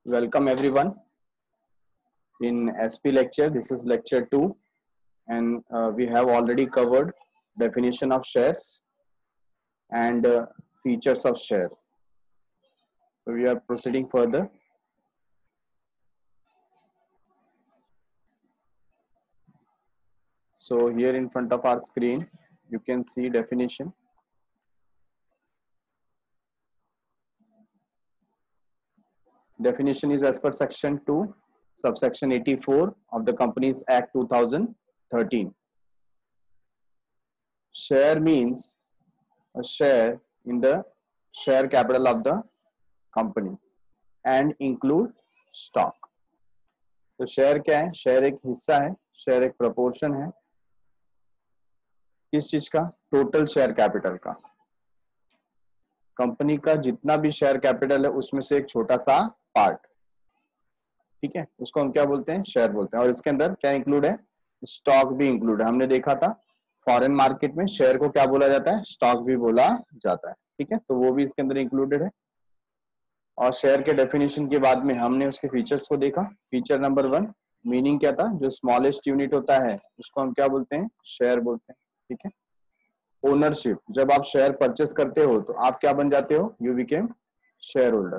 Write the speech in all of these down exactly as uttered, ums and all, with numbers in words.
Welcome everyone in S P lecture. This is lecture two, and uh, we have already covered definition of shares and uh, features of share. So we are proceeding further. So here in front of our screen, you can see definition. Definition is as per section two, subsection eighty-four of the Companies Act two thousand thirteen. Share means a share in the share capital of the company and include stock. तो share क्या है? Share एक हिस्सा है, share एक proportion है किस चीज का? टोटल शेयर कैपिटल का। कंपनी का जितना भी शेयर कैपिटल है उसमें से एक छोटा सा पार्ट, ठीक है, उसको हम क्या बोलते हैं? शेयर बोलते हैं। और इसके अंदर क्या इंक्लूड है? स्टॉक भी इंक्लूड है। हमने देखा था फॉरेन मार्केट में शेयर को क्या बोला जाता है? स्टॉक भी बोला जाता है, ठीक है, तो वो भी इसके अंदर इंक्लूडेड है। और शेयर के डेफिनेशन के बाद में हमने उसके फीचर्स को देखा। फीचर नंबर वन, मीनिंग क्या था? जो स्मॉलेस्ट यूनिट होता है उसको हम क्या बोलते हैं? शेयर बोलते हैं, ठीक है। ओनरशिप, जब आप शेयर परचेस करते हो तो आप क्या बन जाते हो? You became shareholder.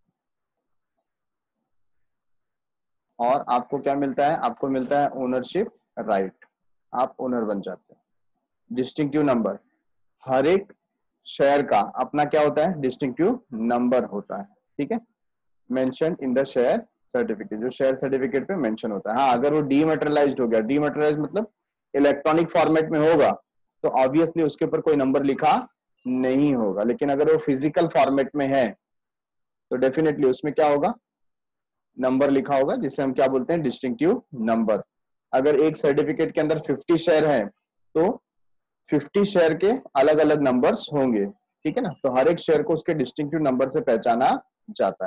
और आपको क्या मिलता है? आपको मिलता है ओनरशिप राइट, आप ओनर बन जाते हैं। डिस्टिंक्टिव नंबर, हर एक शेयर का अपना क्या होता है? डिस्टिंक्टिव नंबर होता है, ठीक है, mention in the share certificate, जो शेयर सर्टिफिकेट पे मेंशन होता है। हाँ, अगर वो डीमैटेरियलाइज्ड हो गया, डीमैटेरियलाइज्ड मतलब इलेक्ट्रॉनिक फॉर्मेट में होगा तो ऑब्वियसली उसके ऊपर कोई नंबर लिखा नहीं होगा, लेकिन अगर वो फिजिकल फॉर्मेट में है तो डेफिनेटली उसमें क्या होगा? नंबर लिखा होगा, जिसे हम क्या बोलते हैं? Distinctive number. अगर एक सर्टिफिकेट के अंदर पचास शेयर है तो पचास शेयर के अलग अलग नंबर्स होंगे, ठीक है ना, तो हर एक शेयर को उसके डिस्टिंक्टिव नंबर से पहचाना जाता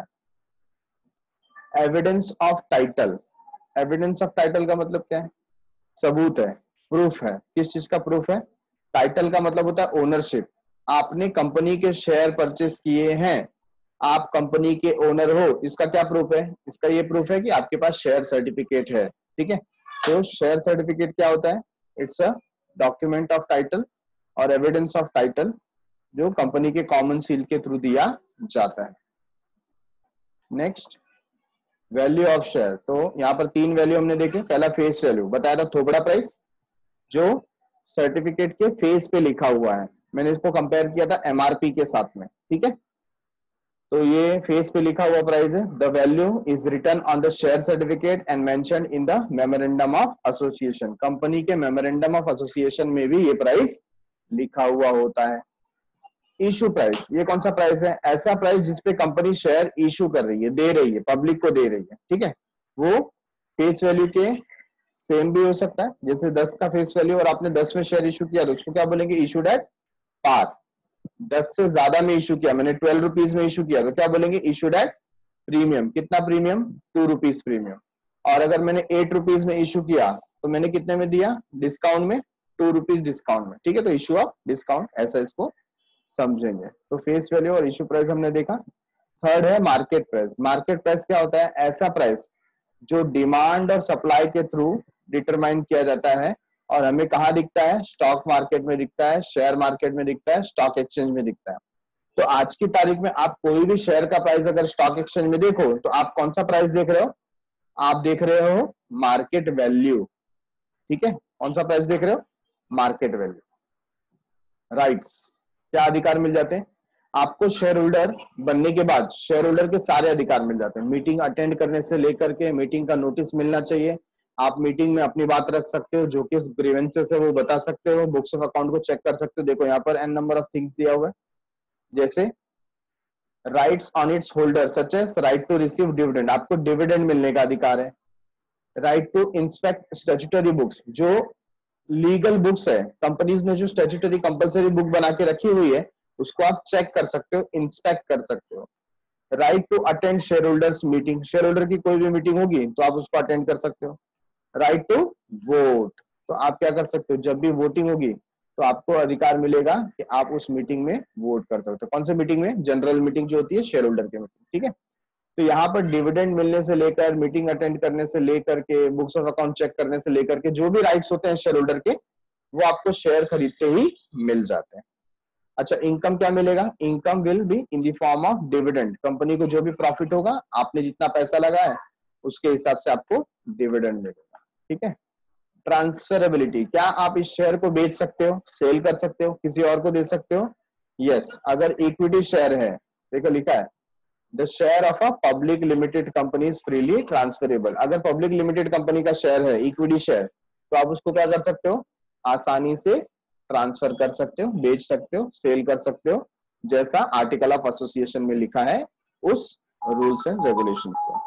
है। Evidence of title, evidence of title का मतलब क्या है? सबूत है, प्रूफ है। किस चीज का प्रूफ है? टाइटल का मतलब होता है ओनरशिप। आपने कंपनी के शेयर परचेस किए हैं, आप कंपनी के ओनर हो, इसका क्या प्रूफ है? इसका ये प्रूफ है कि आपके पास शेयर सर्टिफिकेट है, ठीक है। तो शेयर सर्टिफिकेट क्या होता है? It's a document of title और एविडेंस ऑफ टाइटल जो कंपनी के कॉमन सील के थ्रू दिया जाता है। Next, value of share. तो यहाँ पर तीन वैल्यू हमने देखे। पहला फेस वैल्यू बताया था, थोपड़ा प्राइस, जो सर्टिफिकेट के फेस पे लिखा हुआ है। मैंने इसको कंपेयर किया था एमआरपी के साथ में, ठीक है, तो ये फेस पे लिखा हुआ प्राइस है। The value is written on the share certificate and mentioned in the memorandum of association. Company के मेमोरेंडम ऑफ एसोसिएशन में भी ये प्राइस लिखा हुआ होता है। इशू प्राइस, ये कौन सा प्राइस है? ऐसा प्राइस जिसपे कंपनी शेयर इशू कर रही है, दे रही है, पब्लिक को दे रही है, ठीक है। वो फेस वैल्यू के सेम भी हो सकता है, जैसे दस का फेस वैल्यू और आपने दस में शेयर इशू किया तो उसको क्या बोलेंगे? Issued at par. दस से ज्यादा में इशू किया, मैंने ट्वेल्व रुपीज में इशू किया तो क्या बोलेंगे? Issued at premium. कितना प्रीमियम? Two rupees premium. और अगर मैंने एट रुपीज में इशू किया तो मैंने कितने में दिया? डिस्काउंट में, टू रुपीज डिस्काउंट में, ठीक है, तो इशू ऑफ डिस्काउंट, ऐसा इसको समझेंगे। तो फेस वैल्यू और इशू प्राइस हमने देखा। थर्ड है मार्केट प्राइस। मार्केट प्राइस क्या होता है? ऐसा प्राइस जो डिमांड और सप्लाई के थ्रू डिटरमाइन किया जाता है और हमें कहाँ दिखता है? स्टॉक मार्केट में दिखता है, शेयर मार्केट में दिखता है, स्टॉक एक्सचेंज में दिखता है। तो आज की तारीख में आप कोई भी शेयर का प्राइस अगर स्टॉक एक्सचेंज में देखो तो आप कौन सा प्राइस देख रहे हो? आप देख रहे हो मार्केट वैल्यू, ठीक है। कौन सा प्राइस देख रहे हो? Market value. राइट्स, क्या अधिकार मिल जाते हैं आपको? शेयर होल्डर बनने के बाद शेयर होल्डर के सारे अधिकार मिल जाते हैं। मीटिंग अटेंड करने से लेकर के मीटिंग का नोटिस मिलना चाहिए, आप मीटिंग में अपनी बात रख सकते हो, जो कि ग्रीवेंसेस है वो बता सकते हो, बुक्स ऑफ अकाउंट को चेक कर सकते हो। देखो यहाँ पर एन नंबर ऑफ थिंग्स दिया हुआ है, जैसे rights on its holder such as right to receive dividend, आपको डिविडेंड मिलने का अधिकार है। Right to inspect statutory books, जो लीगल बुक्स है, कंपनीज ने जो स्टैट्यूटरी कंपलसरी बुक बना के रखी हुई है उसको आप चेक कर सकते हो, इंस्पेक्ट कर सकते हो। Right to attend shareholders meeting, share holder की कोई भी मीटिंग होगी तो आप उसको अटेंड कर सकते हो। राइट टू वोट, तो आप क्या कर सकते हो? जब भी वोटिंग होगी तो आपको अधिकार मिलेगा कि आप उस मीटिंग में वोट कर सकते हो। कौन से मीटिंग में? जनरल मीटिंग जो होती है शेयर होल्डर की मीटिंग, ठीक है। तो यहाँ पर डिविडेंड मिलने से लेकर, मीटिंग अटेंड करने से लेकर के, बुक्स ऑफ अकाउंट चेक करने से लेकर के, जो भी राइट्स होते हैं शेयर होल्डर के, वो आपको शेयर खरीदते ही मिल जाते हैं। अच्छा, इनकम क्या मिलेगा? Income will be in the form of dividend. Company को जो भी प्रॉफिट होगा, आपने जितना पैसा लगाया उसके हिसाब से आपको डिविडेंड मिलेगा। ठीक है। ट्रांसफरेबिलिटी, क्या आप इस शेयर को बेच सकते हो, सेल कर सकते हो, किसी और को दे सकते हो? यस yes, अगर इक्विटी शेयर है, देखो लिखा है the share of a public limited company is freely transferable. अगर पब्लिक लिमिटेड कंपनी का शेयर है, इक्विटी शेयर, तो आप उसको क्या कर सकते हो? आसानी से ट्रांसफर कर सकते हो, बेच सकते हो, सेल कर सकते हो, जैसा आर्टिकल ऑफ एसोसिएशन में लिखा है उस रूल्स एंड रेगुलेशन से।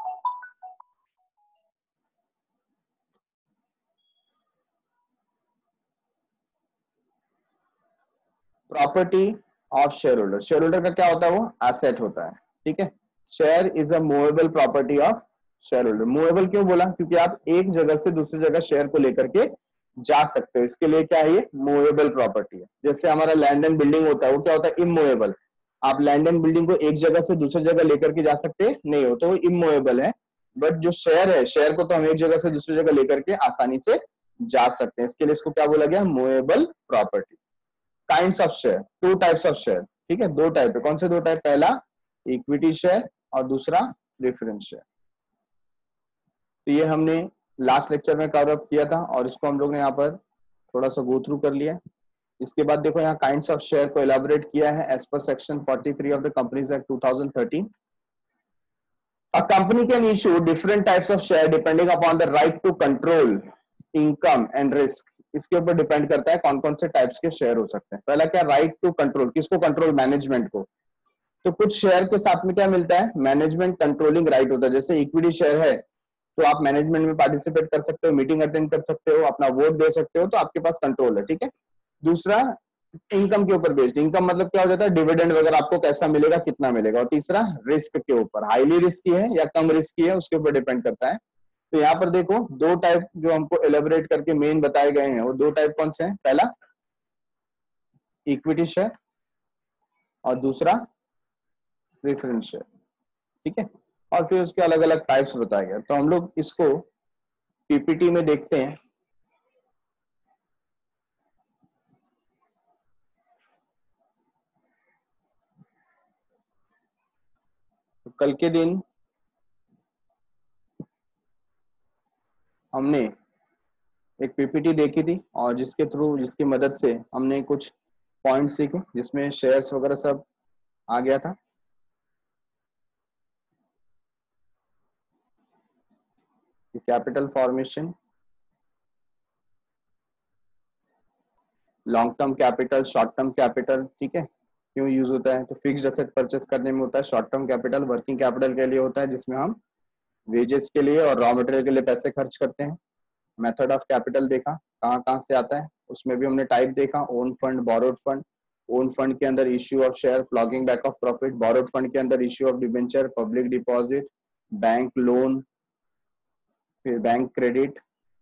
Property of shareholder, share holder का क्या होता है? वो एसेट होता है। ठीक है। Share is a movable property of shareholder. Movable क्यों बोला? क्योंकि आप एक जगह से दूसरी जगह शेयर को लेकर के जा सकते हो, इसके लिए क्या है? ये मूवेबल प्रॉपर्टी है। जैसे हमारा लैंड एंड बिल्डिंग होता है, वो क्या होता है? इमूवेबल। आप लैंड एंड बिल्डिंग को एक जगह से दूसरी जगह लेकर के जा सकते नहीं हो, तो वो इमूवेबल है। बट जो शेयर है, शेयर को तो हम एक जगह से दूसरी जगह लेकर के आसानी से जा सकते हैं, इसके लिए इसको क्या बोला गया? Movable property. Kinds of share, two types of share. ठीक है, दो टाइप है। कौन से दो टाइप? पहला इक्विटी शेयर और दूसरा प्रेफरेंस शेयर। तो ये हमने लास्ट लेक्चर में कवर अप किया था और इसको हम लोग ने यहाँ पर थोड़ा सा गो थ्रू कर लिया। इसके बाद देखो यहाँ काइंड्स ऑफ शेयर को एलाबोरेट किया है as per section forty three of the companies act two thousand thirteen. A company can issue different types of share depending upon the right to control income and risk। इसके ऊपर depend करता है कौन कौन से types के share हो सकते हैं। पहला क्या? Right to control. किसको कंट्रोल? मैनेजमेंट को। तो कुछ शेयर के साथ में क्या मिलता है? मैनेजमेंट कंट्रोलिंग राइट होता है। जैसे इक्विटी शेयर है तो आप मैनेजमेंट में पार्टिसिपेट कर सकते हो, मीटिंग अटेंड कर सकते हो, अपना वोट दे सकते हो, तो आपके पास कंट्रोल है। ठीक है। दूसरा इनकम के ऊपर बेस्ड। इनकम मतलब क्या हो जाता है? डिविडेंड वगैरह आपको कैसा मिलेगा, कितना मिलेगा। और तीसरा रिस्क के ऊपर, हाईली रिस्की है या कम रिस्की है, उसके ऊपर डिपेंड करता है। तो यहाँ पर देखो दो टाइप जो हमको एलेबोरेट करके मेन बताए गए हैं, वो दो टाइप कौन से हैं? पहला इक्विटी शेयर और दूसरा प्रेफरेंस शेयर। ठीक है। और फिर उसके अलग अलग टाइप्स बताए गए। तो हम लोग इसको पीपीटी में देखते हैं। तो कल के दिन हमने एक पीपीटी देखी थी और जिसके थ्रू, जिसकी मदद से हमने कुछ पॉइंट सीखे, जिसमें शेयर्स वगैरह सब आ गया था। Capital formation, long term capital, short term capital, ठीक है, क्यों यूज होता है? तो फिक्स्ड एसेट परचेस करने में होता है। Short term capital working capital के लिए होता है, जिसमें हम वेजेस के लिए और रॉ मटेरियल के लिए पैसे खर्च करते हैं। मेथड ऑफ कैपिटल देखा, कहाँ कहाँ से आता है, उसमें भी हमने टाइप देखा। Own fund, borrowed fund. Own fund के अंदर issue of share, ploughing back of profit. Borrowed fund के अंदर issue of debenture, public deposit, bank loan, फिर bank credit,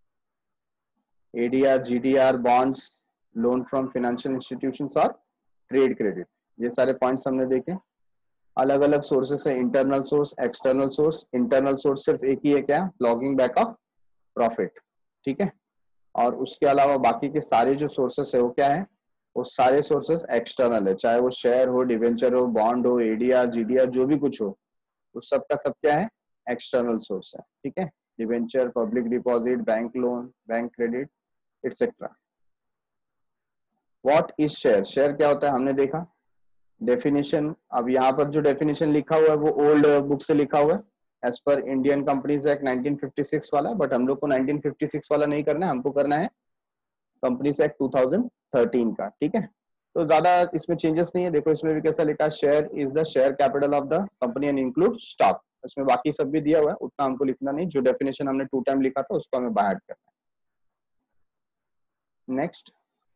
ADR, GDR, bonds, loan from financial institutions और trade credit. ये सारे points हमने देखे। अलग अलग सोर्सेस है, internal source, external source. Internal source सिर्फ एक ही है, क्या? Ploughing back of profit. ठीक है। और उसके अलावा बाकी के सारे जो सोर्सेस है वो क्या है? वो सारे सोर्सेस एक्सटर्नल है, चाहे वो शेयर हो, डिवेंचर हो, बॉन्ड हो, एडीआर, जीडीआर, जो भी कुछ हो, उस सब का सब क्या है? एक्सटर्नल सोर्स है। ठीक है। Debenture, public deposit, bank loan, bank credit, etcetera. What is share? Share क्या होता है हमने देखा। डेफिनेशन, अब यहाँ पर जो डेफिनेशन लिखा हुआ है वो ओल्ड बुक से लिखा हुआ है, as per Indian companies act nineteen fifty six वाला। बट हम लोग को नाइनटीन फिफ्टी सिक्स वाला नहीं करना है, हमको करना है companies act two thousand thirteen का। ठीक है। तो ज्यादा इसमें चेंजेस नहीं है। देखो इसमें भी कैसा लिखा है, share is the share capital of the company and include stock. इसमें बाकी सब भी दिया हुआ है, उतना हमको लिखना नहीं। जो डेफिनेशन हमने टू टाइम लिखा था उसको हमें बाहर करना है। नेक्स्ट,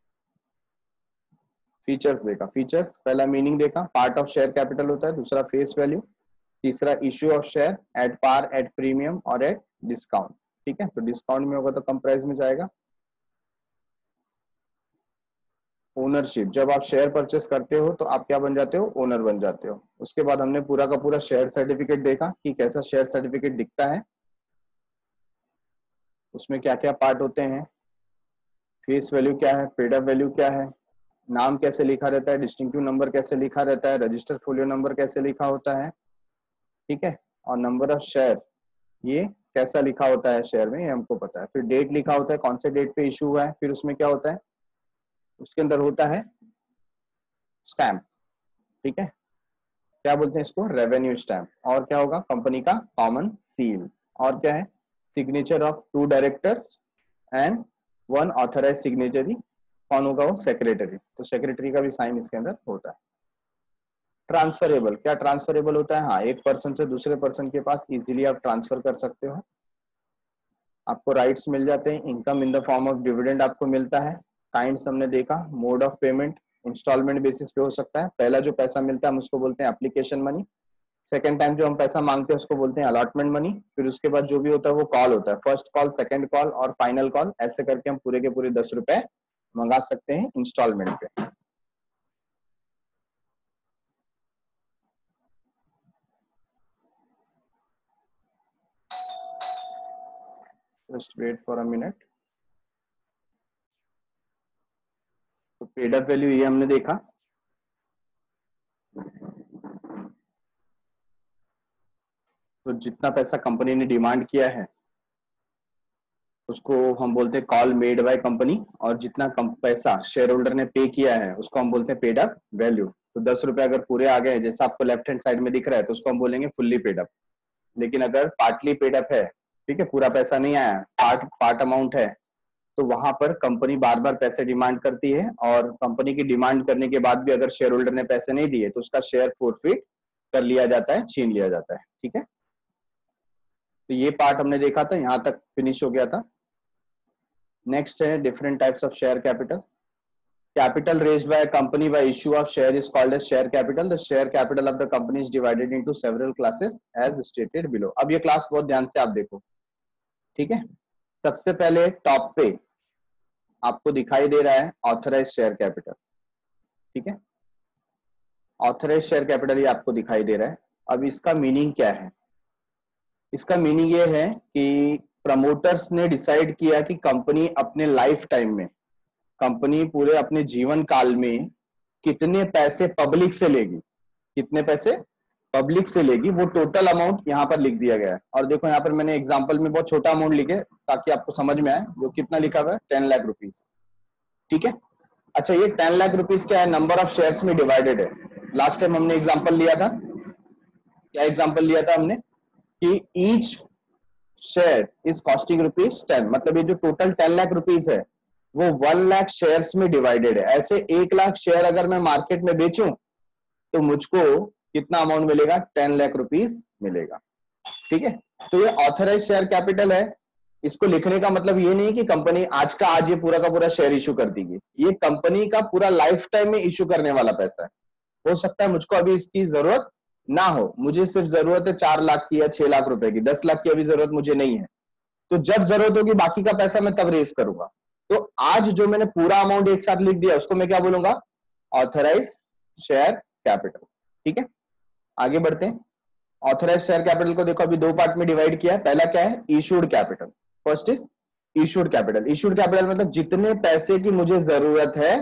फीचर्स देखा। फीचर्स, पहला मीनिंग देखा, पार्ट ऑफ शेयर कैपिटल होता है। दूसरा फेस वैल्यू। तीसरा issue of share, at par, at premium और एट डिस्काउंट। ठीक है। तो डिस्काउंट में होगा तो कम प्राइस में जाएगा। ओनरशिप, जब आप शेयर परचेस करते हो तो आप क्या बन जाते हो, ओनर बन जाते हो। उसके बाद हमने पूरा का पूरा शेयर सर्टिफिकेट देखा कि कैसा शेयर सर्टिफिकेट दिखता है, उसमें क्या क्या पार्ट होते हैं, फेस वैल्यू क्या है, पेड अप वैल्यू क्या है, नाम कैसे लिखा रहता है, डिस्टिंक्टिव नंबर कैसे लिखा रहता है, रजिस्टर फोलियो नंबर कैसे लिखा होता है, ठीक है, और नंबर ऑफ शेयर ये कैसा लिखा होता है शेयर में, ये हमको पता है। फिर डेट लिखा होता है, कौन से डेट पे इशू हुआ है, फिर उसमें क्या होता है, उसके अंदर होता है स्टैम्प, ठीक है, क्या बोलते हैं इसको, रेवेन्यू स्टैम्प। और क्या होगा, कंपनी का कॉमन सील। और क्या है, signature of two directors and one authorise signatory, कौन होगा वो, सेक्रेटरी, तो सेक्रेटरी का भी साइन इसके अंदर होता है। ट्रांसफरेबल, क्या ट्रांसफरेबल होता है, हाँ, एक पर्सन से दूसरे पर्सन के पास इजीली आप ट्रांसफर कर सकते हो। आपको राइट्स मिल जाते हैं, income in the form of dividend आपको मिलता है। काइंड्स हमने देखा, mode of payment instalment basis पे हो सकता है। पहला जो पैसा मिलता है हम उसको बोलते हैं एप्लीकेशन मनी, सेकेंड टाइम जो हम पैसा मांगते हैं उसको बोलते हैं अलॉटमेंट मनी, फिर उसके बाद जो भी होता है वो कॉल होता है, फर्स्ट कॉल, सेकंड कॉल और फाइनल कॉल, ऐसे करके हम पूरे के पूरे दस रुपए मंगा सकते हैं इंस्टॉलमेंट पे। Just wait for a minute. तो पेड अप वैल्यू ये हमने देखा, तो जितना पैसा कंपनी ने डिमांड किया है उसको हम बोलते हैं कॉल मेड बाय कंपनी, और जितना कम पैसा शेयर होल्डर ने पे किया है उसको हम बोलते हैं पेड अप वैल्यू। तो दस रुपए अगर पूरे आ गए, जैसा आपको लेफ्ट हैंड साइड में दिख रहा है, तो उसको हम बोलेंगे फुल्ली पेड अप। लेकिन अगर पार्टली पेड अप है, ठीक है, पूरा पैसा नहीं आया, पार्ट पार्ट अमाउंट है, तो वहां पर कंपनी बार बार पैसे डिमांड करती है, और कंपनी की डिमांड करने के बाद भी अगर शेयर होल्डर ने पैसे नहीं दिए तो उसका शेयर फोरफिट कर लिया जाता है, छीन लिया जाता है, ठीक है। तो ये पार्ट हमने देखा था, यहां तक फिनिश हो गया था। नेक्स्ट है different types of share capital. Capital raised by a company by issue of share is called as share capital. The share capital of the company is divided into several classes as stated below. अब ये class बहुत ध्यान से आप देखो, ठीक है। सबसे पहले टॉप पे आपको दिखाई दे रहा है ऑथराइज शेयर कैपिटल, ठीक है, ऑथराइज शेयर कैपिटल ये आपको दिखाई दे रहा है। अब इसका मीनिंग क्या है, इसका मीनिंग ये है कि प्रमोटर्स ने डिसाइड किया कि कंपनी अपने लाइफ टाइम में, कंपनी पूरे अपने जीवन काल में कितने पैसे पब्लिक से लेगी, कितने पैसे पब्लिक से लेगी, वो टोटल अमाउंट यहाँ पर लिख दिया गया है। और देखो यहाँ पर मैंने एग्जांपल में बहुत छोटा अमाउंट लिखे ताकि आपको समझ में आए, जो कितना लिखा हुआ है, टेन लाख रुपीज, ठीक है। अच्छा, ये टेन लाख रुपीज क्या है, नंबर ऑफ शेयर्स में डिवाइडेड है। लास्ट टाइम हमने एग्जाम्पल लिया था, क्या एग्जाम्पल लिया था हमने, कि each share is costing rupees ten, मतलब ये जो टोटल टेन लाख रुपीज है वो वन लाख शेयर्स में डिवाइडेड है। ऐसे एक लाख शेयर अगर मैं मार्केट में बेचूं तो मुझको कितना अमाउंट मिलेगा, टेन लाख रुपीज मिलेगा, ठीक है। तो ये ऑथराइज शेयर कैपिटल है। इसको लिखने का मतलब ये नहीं कि कंपनी आज का आज ये पूरा का पूरा शेयर इशू कर देगी, ये कंपनी का पूरा लाइफ टाइम में इशू करने वाला पैसा है। हो सकता है मुझको अभी इसकी जरूरत ना हो, मुझे सिर्फ जरूरत है चार लाख की या छह लाख रुपए की, दस लाख की अभी जरूरत मुझे नहीं है, तो जब जरूरत होगी बाकी का पैसा मैं तब रेज करूंगा। तो आज जो मैंने पूरा अमाउंट एक साथ लिख दिया उसको मैं क्या बोलूंगा, ऑथराइज शेयर कैपिटल, ठीक है। आगे बढ़ते हैं। ऑथराइज शेयर कैपिटल को देखो अभी दो पार्ट में डिवाइड किया है। पहला क्या है, issued capital. First is issued capital. Issued capital मतलब जितने पैसे की मुझे जरूरत है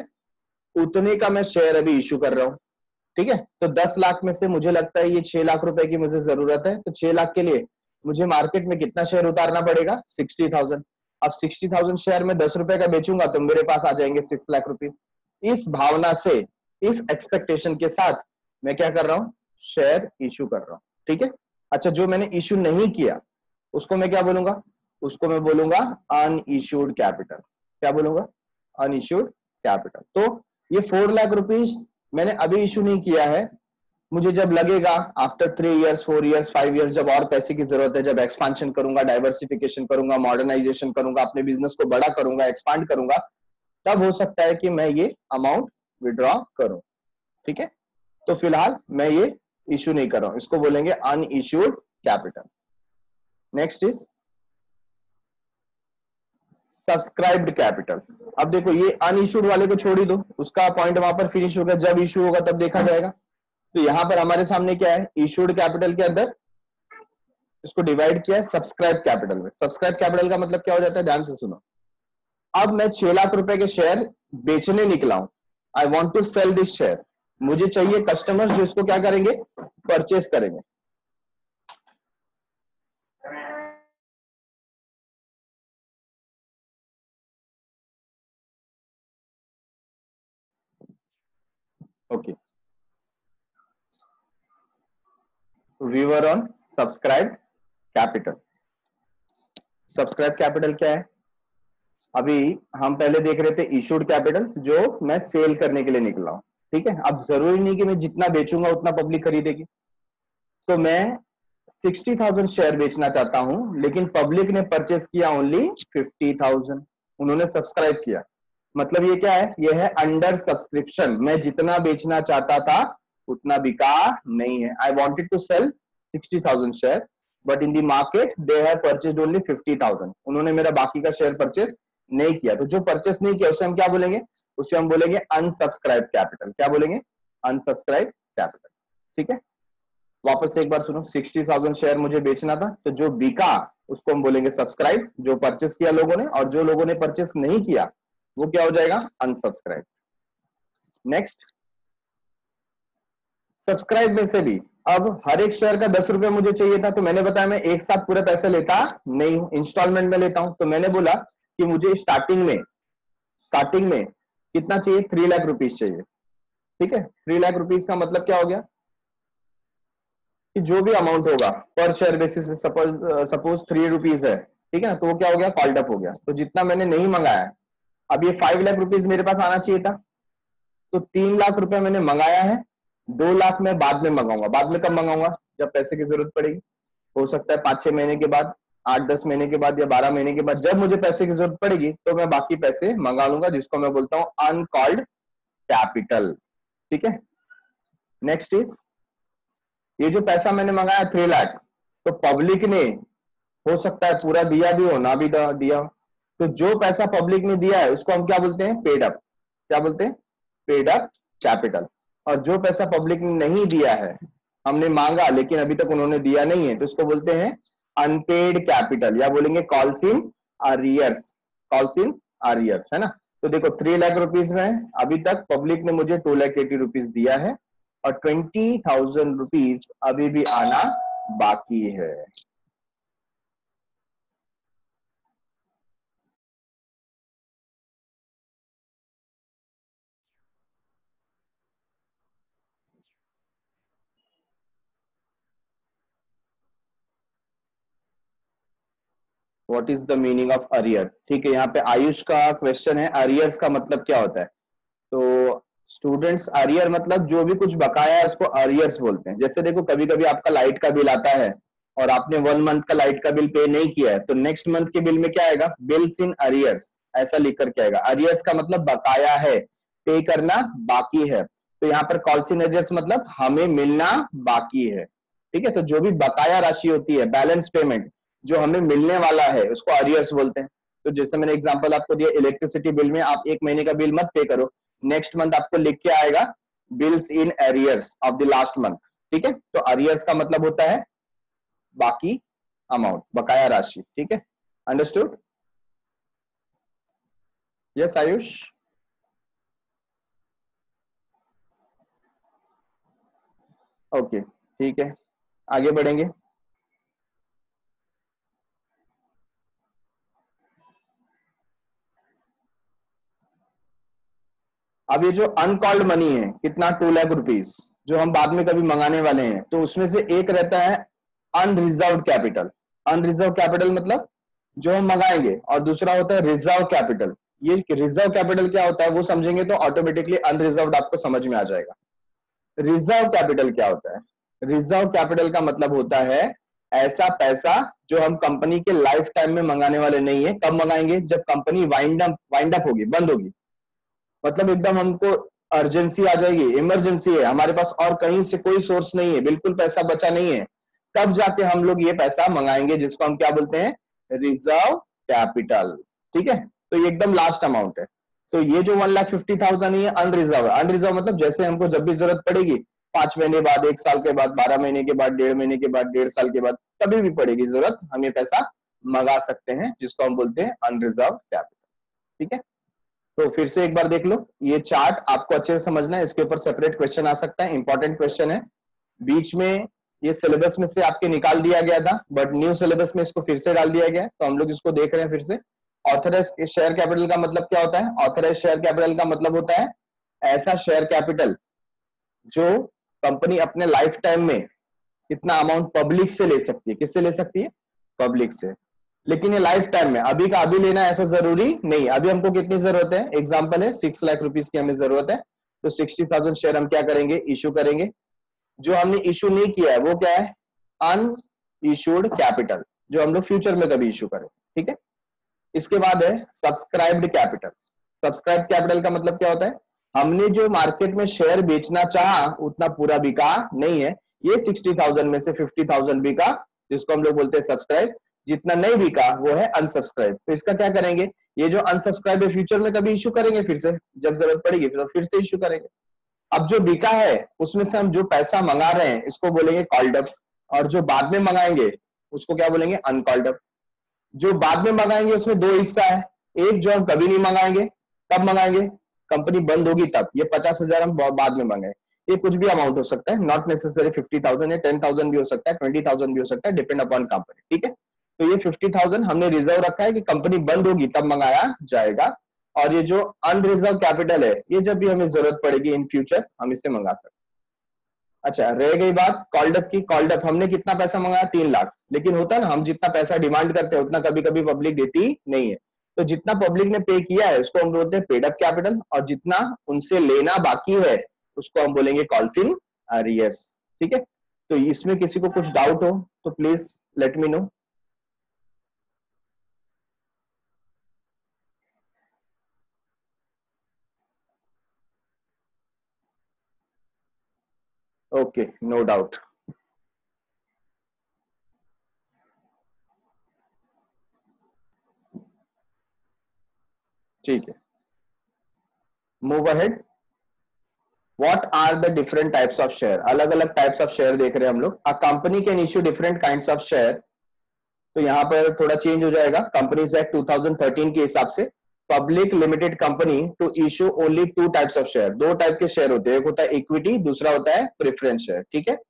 उतने का मैं शेयर अभी इशू कर रहा हूं, ठीक है। तो दस लाख में से मुझे लगता है ये छह लाख रुपए की मुझे जरूरत है, तो छह लाख के लिए मुझे मार्केट में कितना शेयर उतारना पड़ेगा, सिक्सटी थाउजेंड। अब सिक्सटी थाउजेंड शेयर में दस रुपए का बेचूंगा तो मेरे पास आ जाएंगे सिक्स लाख रुपीज। इस भावना से, इस एक्सपेक्टेशन के साथ मैं क्या कर रहा हूं, शेयर इशू कर रहा हूं, ठीक है। अच्छा, जो मैंने इशू नहीं किया उसको मैं क्या बोलूंगा, उसको मैं बोलूंगा अनइश्यूड कैपिटल। क्या बोलूंगा, अनइश्यूड कैपिटल। तो ये फोर लाख रुपीज मैंने अभी इशू नहीं किया है, मुझे जब लगेगा after three years, four years, five years, जब और पैसे की जरूरत है, जब एक्सपांशन करूंगा, डाइवर्सिफिकेशन करूंगा, मॉडर्नाइजेशन करूंगा, अपने बिजनेस को बड़ा करूंगा, एक्सपांड करूंगा, तब हो सकता है कि मैं ये अमाउंट विड्रॉ करूं, ठीक है। तो फिलहाल मैं ये इशू नहीं कर रहा हूं, इसको बोलेंगे unissued capital. Next is subscribed capital. अब देखो ये अनइश्यूड वाले को छोड़ ही दो, उसका पॉइंट वहां पर फिनिश होगा, जब इश्यू होगा तब देखा जाएगा। तो यहां पर हमारे सामने क्या है, इश्यूड कैपिटल के अंदर इसको डिवाइड किया है सब्सक्राइब कैपिटल में। सब्सक्राइब कैपिटल का मतलब क्या हो जाता है, ध्यान से सुनो। अब मैं छह लाख रुपए के शेयर बेचने निकला हूं, I want to sell this share, मुझे चाहिए कस्टमर्स जो इसको क्या करेंगे, परचेस करेंगे। Okay, we were on subscribe capital. Subscribe capital क्या है, अभी हम पहले देख रहे थे इशूड कैपिटल, जो मैं सेल करने के लिए निकला हूं, ठीक है। अब जरूरी नहीं कि मैं जितना बेचूंगा उतना पब्लिक खरीदेगी, तो मैं सिक्सटी थाउजेंड शेयर बेचना चाहता हूं, लेकिन पब्लिक ने परचेस किया ओनली फिफ्टी थाउजेंड, उन्होंने सब्सक्राइब किया। मतलब ये क्या है, ये है अंडर सब्सक्रिप्शन, मैं जितना बेचना चाहता था उतना बिका नहीं है। I wanted to sell sixty thousand share, but in the market they have purchased only fifty thousand, उन्होंने मेरा बाकी का शेयर परचेस नहीं किया। तो जो परचेस नहीं किया उसे हम क्या बोलेंगे, उसे हम बोलेंगे अनसब्सक्राइब कैपिटल। क्या बोलेंगे, अनसब्सक्राइब कैपिटल, ठीक है। वापस से एक बार सुनो, सिक्सटी थाउजेंड शेयर मुझे बेचना था, तो जो बिका उसको हम बोलेंगे सब्सक्राइब, जो परचेस किया लोगों ने, और जो लोगों ने परचेस नहीं किया वो क्या हो जाएगा, अनसब्सक्राइब। नेक्स्ट, सब्सक्राइब में से भी अब हर एक शेयर का दस रुपए मुझे चाहिए था, तो मैंने बताया मैं एक साथ पूरे पैसे लेता नहीं हूं, इंस्टॉलमेंट में लेता हूं। तो मैंने बोला कि मुझे स्टार्टिंग में स्टार्टिंग में कितना चाहिए, थ्री लाख रुपीज चाहिए, ठीक है। थ्री लाख रुपीज का मतलब क्या हो गया कि जो भी अमाउंट होगा पर शेयर बेसिस में, सपोज सपोज थ्री रुपीज है, ठीक है ना, तो वो क्या हो गया, कॉल्ड अप हो गया। तो जितना मैंने नहीं मंगाया, अब ये फाइव लाख रुपीज मेरे पास आना चाहिए था, तो तीन लाख रुपए मैंने मंगाया है, दो लाख मैं बाद में मंगाऊंगा। बाद में कब मंगाऊंगा, जब पैसे की जरूरत पड़ेगी, हो सकता है पांच छह महीने के बाद, आठ दस महीने के बाद, या बारह महीने के बाद, जब मुझे पैसे की जरूरत पड़ेगी तो मैं बाकी पैसे मंगा लूंगा, जिसको मैं बोलता हूं अनकॉल्ड कैपिटल, ठीक है। नेक्स्ट इज, ये जो पैसा मैंने मंगाया थ्री लाख, तो पब्लिक ने हो सकता है पूरा दिया भी हो, ना भी दिया हो, तो जो पैसा पब्लिक ने दिया है उसको हम क्या बोलते हैं, पेड अप। क्या बोलते हैं, पेड अप कैपिटल। और जो पैसा पब्लिक ने नहीं दिया है, हमने मांगा लेकिन अभी तक उन्होंने दिया नहीं है, तो उसको बोलते हैं अनपेड कैपिटल, या बोलेंगे calls in arrears. Calls in arrears, है ना। तो देखो थ्री लाख रुपीज में अभी तक पब्लिक ने मुझे टू लाख एटी रुपीज दिया है, और ट्वेंटी थाउजेंड रुपीज अभी भी आना बाकी है। What is the meaning of arrear, ठीक है। यहाँ पे आयुष का क्वेश्चन है, अरियर्स का मतलब क्या होता है। तो स्टूडेंट्स, अरियर मतलब जो भी कुछ बकाया है उसको अरियर्स बोलते हैं। जैसे देखो कभी कभी आपका लाइट का बिल आता है और आपने वन मंथ का लाइट का बिल पे नहीं किया है, तो नेक्स्ट मंथ के बिल में क्या आएगा, बिल्स इन अरियर्स, ऐसा लिख करके आएगा। अरियर्स का मतलब बकाया है, पे करना बाकी है। तो यहाँ पर कॉल्स इन अरियर्स मतलब हमें मिलना बाकी है, ठीक है। तो जो भी बकाया राशि होती है, बैलेंस पेमेंट जो हमें मिलने वाला है, उसको अरियर्स बोलते हैं। तो जैसे मैंने एग्जांपल आपको दिया, इलेक्ट्रिसिटी बिल में आप एक महीने का बिल मत पे करो, नेक्स्ट मंथ आपको लिख के आएगा bills in arrears of the last month, ठीक है। तो अरियर्स का मतलब होता है बाकी अमाउंट, बकाया राशि, ठीक है। Understood, yes Ayush. ओके, ठीक है, आगे बढ़ेंगे। अब ये जो अनकॉल्ड मनी है, कितना, टू लाख रुपीज, जो हम बाद में कभी मंगाने वाले हैं, तो उसमें से एक रहता है अनरिजर्व कैपिटल। अनरिजर्व कैपिटल मतलब जो हम मंगाएंगे, और दूसरा होता है रिजर्व कैपिटल। ये रिजर्व कैपिटल क्या होता है वो समझेंगे तो ऑटोमेटिकली अनरिजर्व आपको समझ में आ जाएगा। रिजर्व कैपिटल क्या होता है, रिजर्व कैपिटल का मतलब होता है ऐसा पैसा जो हम कंपनी के लाइफ टाइम में मंगाने वाले नहीं है। कब मंगाएंगे, जब company wind up wind up होगी, बंद होगी, मतलब एकदम हमको अर्जेंसी आ जाएगी, इमरजेंसी है, हमारे पास और कहीं से कोई सोर्स नहीं है, बिल्कुल पैसा बचा नहीं है, तब जाके हम लोग ये पैसा मंगाएंगे, जिसको हम क्या बोलते हैं, रिजर्व कैपिटल, ठीक है। तो ये एकदम लास्ट अमाउंट है। तो ये जो वन लाख फिफ्टी थाउजेंड ये अनरिजर्व है। अनरिजर्व मतलब जैसे हमको जब भी जरूरत पड़ेगी, पांच महीने बाद, एक साल के बाद, बारह महीने के बाद, डेढ़ महीने के बाद, डेढ़ साल के बाद, कभी भी पड़ेगी जरूरत, हम ये पैसा मंगा सकते हैं, जिसको हम बोलते हैं अनरिजर्व कैपिटल। ठीक है, तो फिर से एक बार देख लो, ये चार्ट आपको अच्छे से समझना है, इसके ऊपर सेपरेट क्वेश्चन आ सकता है, इंपॉर्टेंट क्वेश्चन है। बीच में ये सिलेबस में से आपके निकाल दिया गया था, बट न्यू सिलेबस में इसको फिर से डाल दिया गया है, तो हम लोग इसको देख रहे हैं फिर से। ऑथराइज शेयर कैपिटल का मतलब क्या होता है? ऑथराइज शेयर कैपिटल का मतलब होता है ऐसा शेयर कैपिटल जो कंपनी अपने लाइफ टाइम में कितना अमाउंट पब्लिक से ले सकती है। किससे ले सकती है? पब्लिक से। लेकिन ये लाइफ टाइम में, अभी का अभी लेना ऐसा जरूरी नहीं। अभी हमको कितनी जरूरत है? एग्जांपल है सिक्स लाख रुपीस की हमें जरूरत है, तो सिक्सटी थाउजेंड शेयर हम क्या करेंगे? इशू करेंगे। जो हमने इशू नहीं किया है वो क्या है? अन इशूड कैपिटल, जो हम लोग फ्यूचर में कभी इशू करें। ठीक है, इसके बाद है सब्सक्राइब्ड कैपिटल। सब्सक्राइब कैपिटल का मतलब क्या होता है? हमने जो मार्केट में शेयर बेचना चाहा उतना पूरा बिका नहीं है, ये सिक्सटी थाउजेंड में से फिफ्टी थाउजेंड बिका, जिसको हम लोग बोलते हैं सब्सक्राइब। जितना नहीं बिका वो है अनसब्सक्राइब। तो इसका क्या करेंगे? ये जो अनसब्सक्राइब है फ्यूचर में कभी इशू करेंगे, फिर से जब जरूरत पड़ेगी तो फिर से इशू करेंगे। अब जो बिका है उसमें से हम जो पैसा मंगा रहे हैं इसको बोलेंगे कॉल्ड अप, और जो बाद में मंगाएंगे उसको क्या बोलेंगे? Uncalled up. जो बाद में मंगाएंगे उसमें दो हिस्सा है, एक जो हम कभी नहीं मंगाएंगे, कब मंगाएंगे? कंपनी बंद होगी तब। ये पचास हजार हम बाद में मंगाए, ये कुछ भी अमाउंट हो सकता है, not necessary fifty thousand, ten thousand भी हो सकता है, ट्वेंटी थाउजेंड भी हो सकता है, डिपेंड अपॉन कंपनी। ठीक है, तो ये फिफ्टी थाउजेंड हमने रिजर्व रखा है कि कंपनी बंद होगी तब मंगाया जाएगा। और ये जो अनरिजर्व कैपिटल है, ये जब भी हमें जरूरत पड़ेगी इन फ्यूचर हम इसे मंगा सकते हैं। अच्छा, रह गई बात कॉल्ड अप की। कॉल्ड अप हमने कितना पैसा मंगाया? तीन लाख। लेकिन होता है ना, हम जितना पैसा डिमांड करते हैं उतना कभी कभी पब्लिक देती नहीं है, तो जितना पब्लिक ने पे किया है उसको हम बोलते हैं पेड अप कैपिटल, और जितना उनसे लेना बाकी है उसको हम बोलेंगे कॉल्स इन अरियर्स। ठीक है, तो इसमें किसी को कुछ डाउट हो तो please let me know. Okay, no doubt. ठीक है, move ahead. What are the different types of share? अलग अलग टाइप्स ऑफ शेयर देख रहे हैं हम लोग। A company can issue different kinds of share. तो यहाँ पर थोड़ा चेंज हो जाएगा companies act two thousand thirteen के हिसाब से। Public limited company to issue only two types of share. दो टाइप के शेयर होते हैं, एक होता है इक्विटी, दूसरा होता है प्रेफरेंस शेयर। ठीक है,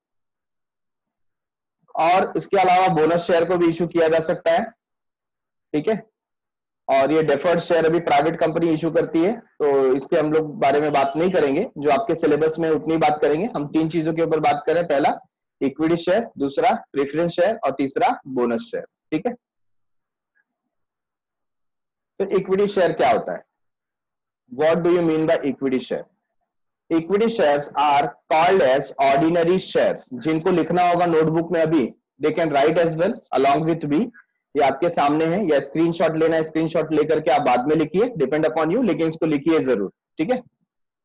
और इसके अलावा बोनस शेयर को भी इशू किया जा सकता है। ठीक है, और ये डेफर्ड शेयर अभी प्राइवेट कंपनी इशू करती है, तो इसके हम लोग बारे में बात नहीं करेंगे, जो आपके सिलेबस में उतनी बात करेंगे। हम तीन चीजों के ऊपर बात करें, पहला इक्विटी शेयर, दूसरा प्रेफरेंस शेयर और तीसरा बोनस शेयर। ठीक है, तो इक्विटी शेयर क्या होता है? What do you mean by equity share? Equity shares are called as ordinary shares. जिनको लिखना होगा नोटबुक में अभी, they can write as well along with B. ये आपके सामने है, या स्क्रीनशॉट लेना है, स्क्रीनशॉट लेकर के आप बाद में लिखिए, डिपेंड अपॉन यू, लेकिन इसको लिखिए जरूर। ठीक है,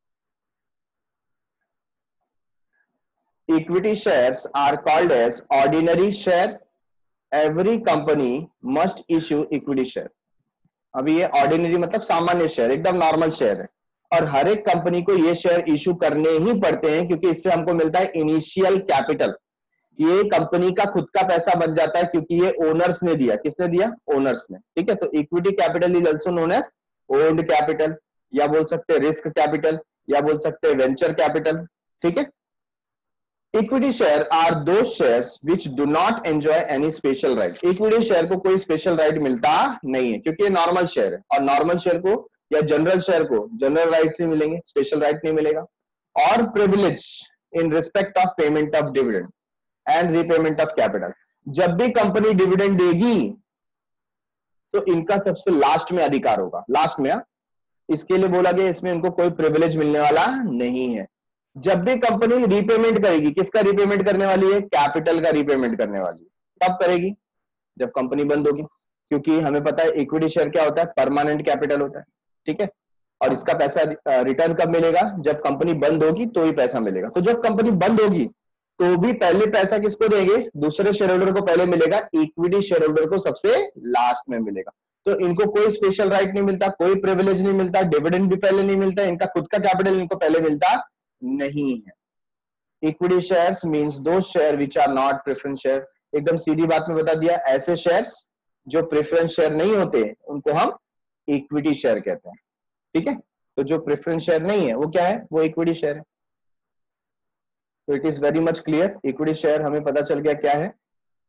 equity shares are called as ordinary share. Every company must issue equity share. अभी ये ऑर्डिनरी मतलब सामान्य शेयर, एकदम नॉर्मल शेयर है, और हर एक कंपनी को ये शेयर इशू करने ही पड़ते हैं, क्योंकि इससे हमको मिलता है इनिशियल कैपिटल। ये कंपनी का खुद का पैसा बन जाता है, क्योंकि ये ओनर्स ने दिया। किसने दिया? ओनर्स ने। ठीक है, तो equity capital is also known as owned capital, या बोल सकते हैं रिस्क कैपिटल, या बोल सकते हैं वेंचर कैपिटल। ठीक है, equity share are those shares which do not enjoy any special right. Equity share को कोई स्पेशल राइट मिलता नहीं है, क्योंकि ये नॉर्मल शेयर है, और नॉर्मल शेयर को या जनरल शेयर को जनरल राइट्स नहीं मिलेंगे, स्पेशल राइट नहीं मिलेगा। और privilege in respect of payment of dividend and repayment of capital. जब भी कंपनी डिविडेंड देगी तो इनका सबसे लास्ट में अधिकार होगा, लास्ट में। इसके लिए बोला गया इसमें इनको कोई प्रिविलेज मिलने वाला नहीं है। जब भी कंपनी रीपेमेंट करेगी, किसका रीपेमेंट करने वाली है? कैपिटल का रीपेमेंट करने वाली है। कब करेगी? जब कंपनी बंद होगी, क्योंकि हमें पता है इक्विटी शेयर क्या होता है? परमानेंट कैपिटल होता है। ठीक है, और इसका पैसा रिटर्न कब मिलेगा? जब कंपनी बंद होगी तो ही पैसा मिलेगा। तो जब कंपनी बंद होगी तो भी पहले पैसा किसको देंगे? दूसरे शेयर होल्डर को पहले मिलेगा, इक्विटी शेयर होल्डर को सबसे लास्ट में मिलेगा। तो इनको कोई स्पेशल राइट नहीं मिलता, कोई प्रिविलेज नहीं मिलता, डिविडेंड भी पहले नहीं मिलता, इनका खुद का कैपिटल इनको पहले मिलता नहीं है। Equity shares means those share which are not preference share. एकदम सीधी बात में बता दिया, ऐसे शेयर्स जो प्रेफरेंस शेयर नहीं होते उनको हम इक्विटी शेयर कहते हैं। ठीक है, तो जो प्रेफरेंस शेयर नहीं है वो क्या है, वो इक्विटी शेयर है। तो it is very much clear, equity share हमें पता चल गया क्या है।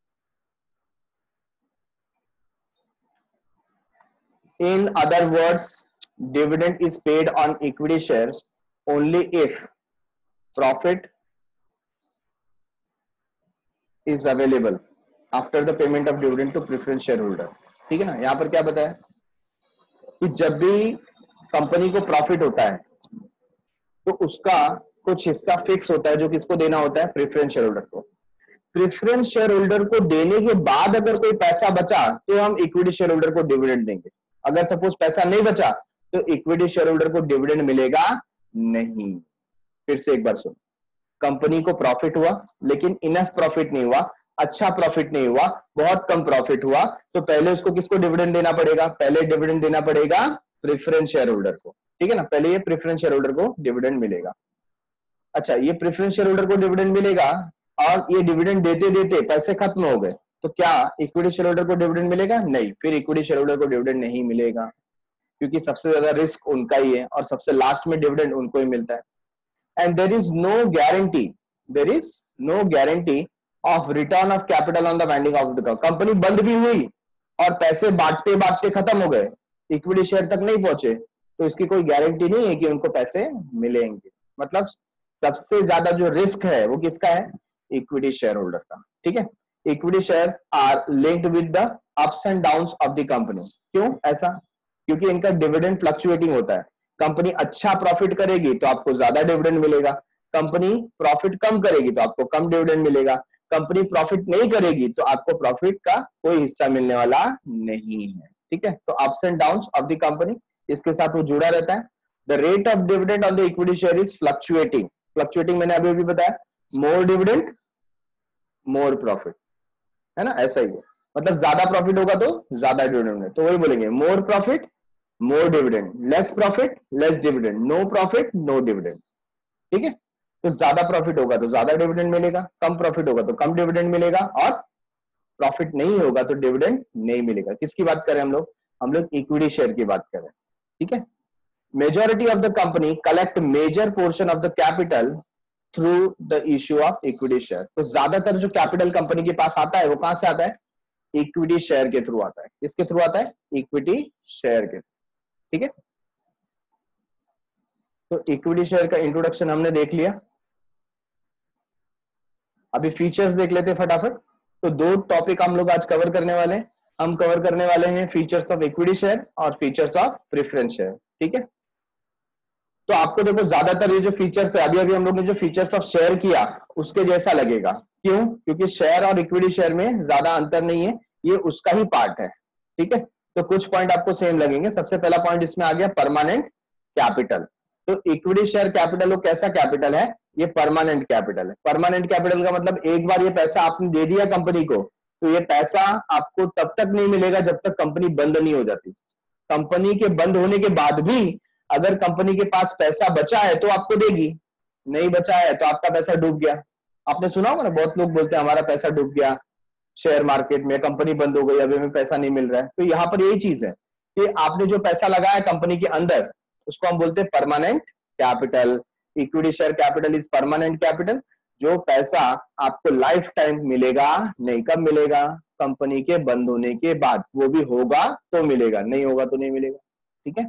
In other words, dividend is paid on equity shares only if profit is available after the payment of dividend to preference shareholder। ठीक है ना, यहां पर क्या बताया कि जब भी कंपनी को प्रॉफिट होता है तो उसका कुछ हिस्सा फिक्स होता है जो किसको देना होता है, प्रेफरेंस शेयर होल्डर को। प्रेफरेंस शेयर होल्डर को देने के बाद अगर कोई पैसा बचा तो हम इक्विटी शेयर होल्डर को डिविडेंड देंगे। अगर सपोज पैसा नहीं बचा तो इक्विटी शेयर होल्डर को डिविडेंड मिलेगा नहीं। फिर से एक बार सुन, कंपनी को प्रॉफिट हुआ लेकिन इनफ प्रॉफिट नहीं हुआ, अच्छा प्रॉफिट नहीं हुआ, बहुत कम प्रॉफिट हुआ, तो पहले उसको किसको डिविडेंड देना पड़ेगा, पहले डिविडेंड देना पड़ेगा प्रेफरेंस शेयर होल्डर को। ठीक है ना, पहले ये प्रेफरेंस शेयर होल्डर को डिविडेंड मिलेगा। अच्छा, ये प्रेफरेंस शेयर होल्डर को डिविडेंड मिलेगा और ये डिविडेंड देते देते पैसे खत्म हो गए, तो क्या इक्विटी शेयर होल्डर को डिविडेंड मिलेगा? नहीं, फिर इक्विटी शेयर होल्डर को डिविडेंड नहीं मिलेगा, क्योंकि सबसे ज्यादा रिस्क उनका ही है और सबसे लास्ट में डिविडेंड उनको ही मिलता है। And there is no guarantee, there is no guarantee of return of capital on the winding of the company. बंद भी हुई और पैसे बांटते बांटते खत्म हो गए, इक्विटी शेयर तक नहीं पहुंचे, तो इसकी कोई गारंटी नहीं है कि उनको पैसे मिलेंगे। मतलब सबसे ज्यादा जो रिस्क है वो किसका है, इक्विटी शेयर होल्डर का। ठीक है, equity share are linked with the ups and downs of the company. क्यों ऐसा? क्योंकि इनका डिविडेंड फ्लक्चुएटिंग होता है। कंपनी अच्छा प्रॉफिट करेगी तो आपको ज्यादा डिविडेंड मिलेगा, कंपनी प्रॉफिट कम करेगी तो आपको कम डिविडेंड मिलेगा, कंपनी प्रॉफिट नहीं करेगी तो आपको प्रॉफिट का कोई हिस्सा मिलने वाला नहीं है। ठीक है, तो ups and downs of the company, इसके साथ वो जुड़ा रहता है। The rate of dividend on the equity share is fluctuating. Fluctuating मैंने अभी भी बताया, मोर डिविडेंड मोर प्रॉफिट, है ना, ऐसा ही है। मतलब ज्यादा प्रॉफिट होगा तो ज्यादा डिविडेंड, तो वही बोलेंगे more profit more dividend, less profit less dividend, no profit no dividend. ठीक है, तो ज्यादा प्रॉफिट होगा तो ज्यादा डिविडेंड मिलेगा, कम प्रॉफिट होगा तो कम डिविडेंड मिलेगा, और प्रॉफिट नहीं होगा तो डिविडेंड नहीं मिलेगा। किसकी बात करें हम लोग? हम लोग इक्विटी शेयर की बात करें। ठीक है, majority of the company collect major portion of the capital through the issue of equity share. तो ज्यादातर जो कैपिटल कंपनी के पास आता है वो कहां से आता है? इक्विटी शेयर के थ्रू आता है। किसके थ्रू आता है? इक्विटी शेयर के। ठीक है, तो इक्विटी शेयर का इंट्रोडक्शन हमने देख लिया। अभी फीचर्स देख लेते हैं फटाफट। तो दो टॉपिक हम लोग आज कवर करने वाले हैं। हम कवर करने वाले हैं फीचर्स ऑफ इक्विटी शेयर और फीचर्स ऑफ प्रेफरेंस शेयर। ठीक है, तो आपको देखो ज्यादातर ये जो फीचर्स है, अभी अभी हम लोग ने जो फीचर्स ऑफ शेयर किया उसके जैसा लगेगा। क्यों? क्योंकि शेयर और इक्विटी शेयर में ज्यादा अंतर नहीं है, ये उसका ही पार्ट है। ठीक है, तो कुछ पॉइंट आपको सेम लगेंगे। सबसे पहला पॉइंट इसमें आ गया परमानेंट कैपिटल। तो इक्विटी शेयर कैपिटल वो कैसा कैपिटल है? ये परमानेंट कैपिटल है। परमानेंट कैपिटल का मतलब एक बार ये पैसा आपने दे दिया कंपनी को, तो ये पैसा आपको तब तक नहीं मिलेगा जब तक कंपनी बंद नहीं हो जाती। कंपनी के बंद होने के बाद भी अगर कंपनी के पास पैसा बचा है तो आपको देगी, नहीं बचा है तो आपका पैसा डूब गया। आपने सुना होगा ना, बहुत लोग बोलते हैं हमारा पैसा डूब गया शेयर मार्केट में, कंपनी बंद हो गई, अभी हमें पैसा नहीं मिल रहा है। तो यहाँ पर यही चीज है कि आपने जो पैसा लगाया कंपनी के अंदर उसको हम बोलते हैं permanent capital. Equity share capital is permanent capital. जो पैसा आपको लाइफ टाइम मिलेगा नहीं। कब मिलेगा? कंपनी के बंद होने के बाद। वो भी होगा तो मिलेगा, नहीं होगा तो नहीं मिलेगा। ठीक है,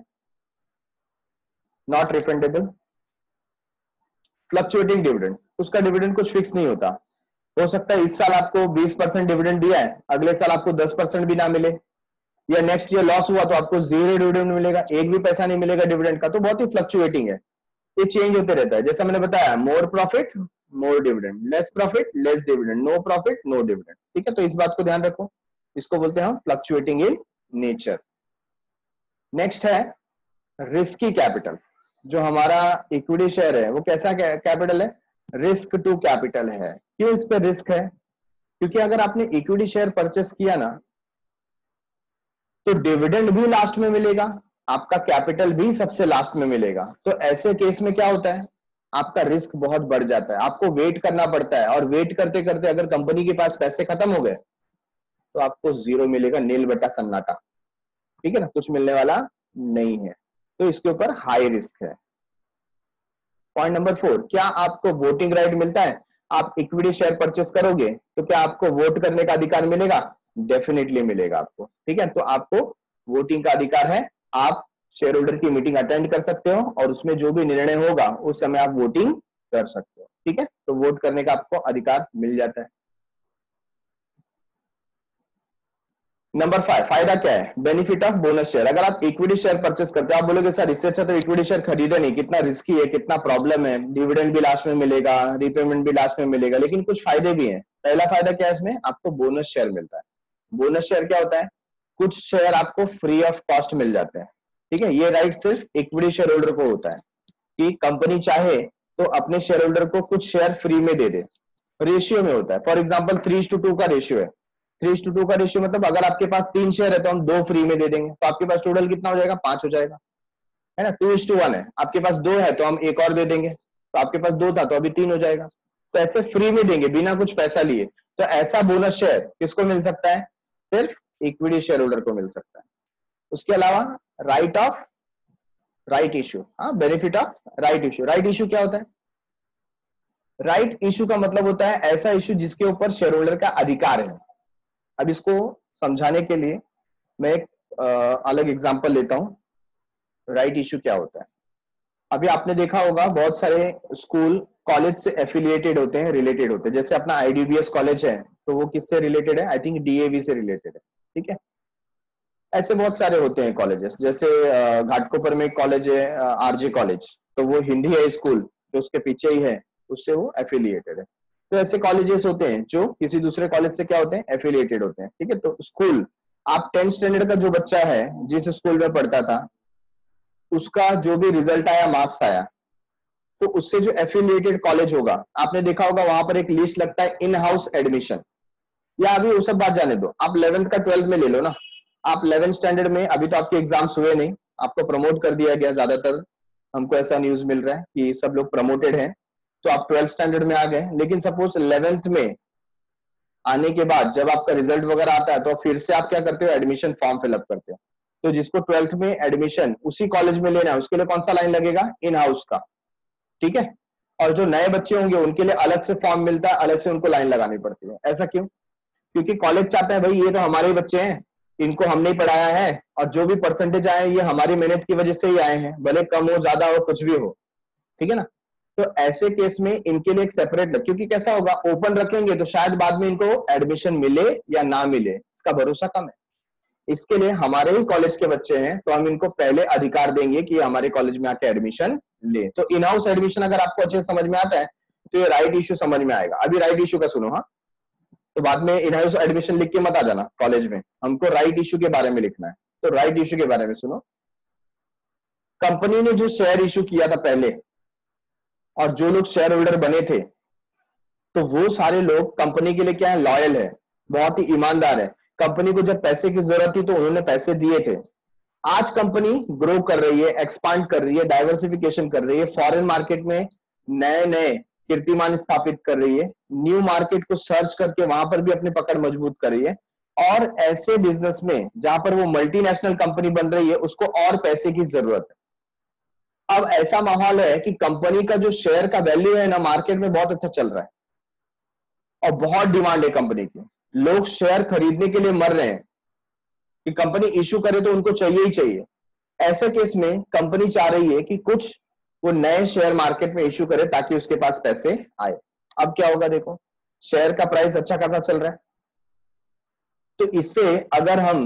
नॉट रिफंडेबल। फ्लक्चुएटिंग डिविडेंड, उसका डिविडेंड कुछ फिक्स नहीं होता। हो सकता है इस साल आपको बीस परसेंट डिविडेंड दिया है, अगले साल आपको दस परसेंट भी ना मिले, या नेक्स्ट ईयर लॉस हुआ तो आपको जीरो डिविडेंड मिलेगा, एक भी पैसा नहीं मिलेगा डिविडेंड का। तो बहुत ही फ्लक्चुएटिंग है, ये चेंज होते रहता है। जैसा मैंने बताया, more profit more dividend, less profit less dividend, no profit no dividend. ठीक है, तो इस बात को ध्यान रखो, इसको बोलते हैं हम फ्लक्चुएटिंग इन नेचर। नेक्स्ट है रिस्की कैपिटल। जो हमारा इक्विटी शेयर है वो कैसा कैपिटल है? रिस्क टू कैपिटल है। क्यों इस पे रिस्क है? क्योंकि अगर आपने इक्विटी शेयर परचेस किया ना, तो डिविडेंड भी लास्ट में मिलेगा, आपका कैपिटल भी सबसे लास्ट में मिलेगा। तो ऐसे केस में क्या होता है, आपका रिस्क बहुत बढ़ जाता है, आपको वेट करना पड़ता है, और वेट करते करते अगर कंपनी के पास पैसे खत्म हो गए तो आपको जीरो मिलेगा, नील बटा सन्नाटा। ठीक है ना, कुछ मिलने वाला नहीं है, तो इसके ऊपर हाई रिस्क है। पॉइंट नंबर फोर, क्या आपको वोटिंग राइट मिलता है? आप इक्विटी शेयर परचेस करोगे तो क्या आपको वोट करने का अधिकार मिलेगा? डेफिनेटली मिलेगा आपको। ठीक है, तो आपको वोटिंग का अधिकार है, आप शेयर होल्डर की मीटिंग अटेंड कर सकते हो और उसमें जो भी निर्णय होगा उस समय आप वोटिंग कर सकते हो। ठीक है, तो वोट करने का आपको अधिकार मिल जाता है। नंबर फाइव, फायदा क्या है? Benefit of bonus share. अगर आप इक्विटी शेयर परचेस करते हो, आप बोलोगे सर इससे अच्छा तो इक्विटी शेयर खरीदे नहीं, कितना रिस्की है, कितना प्रॉब्लम है, डिविडेंड भी लास्ट में मिलेगा, रिपेमेंट भी लास्ट में मिलेगा, लेकिन कुछ फायदे भी हैं। पहला फायदा क्या है इसमें, आपको बोनस शेयर मिलता है। बोनस शेयर क्या होता है? कुछ शेयर आपको फ्री ऑफ कॉस्ट मिल जाते हैं। ठीक है, ये राइट सिर्फ इक्विटी शेयर होल्डर को होता है कि कंपनी चाहे तो अपने शेयर होल्डर को कुछ शेयर फ्री में दे दे। रेशियो में होता है, for example three to two का रेशियो है। थ्री टू टू का रेशियो मतलब अगर आपके पास तीन शेयर है तो हम दो फ्री में दे देंगे, तो आपके पास टोटल कितना हो जाएगा? पांच हो जाएगा, है ना। टू इज टू वन है, आपके पास दो है तो हम एक और दे देंगे, तो आपके पास दो था तो अभी तीन हो जाएगा। तो ऐसे फ्री में देंगे बिना कुछ पैसा लिए। तो ऐसा बोनस शेयर किसको मिल सकता है? सिर्फ इक्विटी शेयर होल्डर को मिल सकता है। उसके अलावा राइट ऑफ राइट इश्यू, हाँ, benefit of right issue. Right issue क्या होता है? राइट इश्यू का मतलब होता है ऐसा इश्यू जिसके ऊपर शेयर होल्डर का अधिकार है। अब इसको समझाने के लिए मैं एक आ, अलग एग्जांपल लेता हूं। राइट इश्यू क्या होता है? अभी आपने देखा होगा बहुत सारे स्कूल कॉलेज से एफिलिएटेड होते हैं, रिलेटेड होते हैं। जैसे अपना आईडीबीएस कॉलेज है तो वो किससे रिलेटेड है? आई थिंक डीएवी से रिलेटेड है। ठीक है, ऐसे बहुत सारे होते हैं कॉलेजेस। जैसे घाटकोपर में एक कॉलेज है आरजे कॉलेज, तो वो हिंदी है स्कूल तो उसके पीछे ही है, उससे वो एफिलिएटेड है। तो ऐसे कॉलेजेस होते हैं जो किसी दूसरे कॉलेज से क्या होते हैं? एफिलिएटेड होते हैं। ठीक है, तो स्कूल, आप टेंथ स्टैंडर्ड का जो बच्चा है जिस स्कूल में पढ़ता था, उसका जो भी रिजल्ट आया, मार्क्स आया, तो उससे जो एफिलिएटेड कॉलेज होगा, आपने देखा होगा वहां पर एक लिस्ट लगता है इन हाउस एडमिशन। या अभी वो सब बात जाने दो, आप इलेवेंथ का ट्वेल्थ में ले लो ना। आप इलेवेंथ स्टैंडर्ड में, अभी तो आपके एग्जाम्स हुए नहीं, आपको प्रमोट कर दिया गया, ज्यादातर हमको ऐसा न्यूज मिल रहा है कि सब लोग प्रमोटेड हैं, तो आप ट्वेल्थ स्टैंडर्ड में आ गए। लेकिन सपोज इलेवेंथ में आने के बाद जब आपका रिजल्ट वगैरह आता है तो फिर से आप क्या करते हो? एडमिशन फॉर्म फिलअप करते हो। तो जिसको ट्वेल्थ में एडमिशन उसी कॉलेज में लेना है उसके लिए कौन सा लाइन लगेगा? इन हाउस का। ठीक है, और जो नए बच्चे होंगे उनके लिए अलग से फॉर्म मिलता है, अलग से उनको लाइन लगानी पड़ती है। ऐसा क्यों? क्योंकि कॉलेज चाहता है भाई ये तो हमारे ही बच्चे हैं, इनको हमने ही पढ़ाया है, और जो भी परसेंटेज आए ये हमारी मेहनत की वजह से ही आए हैं, भले कम हो ज्यादा हो कुछ भी हो। ठीक है ना, तो ऐसे केस में इनके लिए एक सेपरेट, क्योंकि कैसा होगा, ओपन रखेंगे तो शायद बाद में इनको एडमिशन मिले या ना मिले, इसका भरोसा कम है। इसके लिए हमारे ही कॉलेज के बच्चे हैं तो हम इनको पहले अधिकार देंगे कि हमारे कॉलेज में आके एडमिशन ले। तो इन हाउस एडमिशन अगर आपको अच्छे समझ में आता है तो ये राइट इश्यू समझ में आएगा। अभी राइट इश्यू का सुनो, हाँ, तो बाद में इन हाउस एडमिशन लिख के मत आ जाना कॉलेज में, हमको राइट इश्यू के बारे में लिखना है। तो राइट इश्यू के बारे में सुनो। कंपनी ने जो शेयर इश्यू किया था पहले, और जो लोग शेयर होल्डर बने थे, तो वो सारे लोग कंपनी के लिए क्या है? लॉयल है, बहुत ही ईमानदार है। कंपनी को जब पैसे की जरूरत थी तो उन्होंने पैसे दिए थे। आज कंपनी ग्रो कर रही है, एक्सपांड कर रही है, डाइवर्सिफिकेशन कर रही है, फॉरेन मार्केट में नए नए कीर्तिमान स्थापित कर रही है, न्यू मार्केट को सर्च करके वहां पर भी अपनी पकड़ मजबूत कर रही है। और ऐसे बिजनेस में जहां पर वो मल्टीनेशनल कंपनी बन रही है उसको और पैसे की जरूरत है। अब ऐसा माहौल है कि कंपनी का जो शेयर का वैल्यू है ना, मार्केट में बहुत अच्छा चल रहा है और बहुत डिमांड है कंपनी की। लोग शेयर खरीदने के लिए मर रहे हैं कि कंपनी इश्यू करे तो उनको चाहिए ही चाहिए। ऐसे केस में कंपनी चाह रही है कि कुछ वो नए शेयर मार्केट में इश्यू करे ताकि उसके पास पैसे आए। अब क्या होगा, देखो शेयर का प्राइस अच्छा खासा चल रहा है, तो इससे अगर हम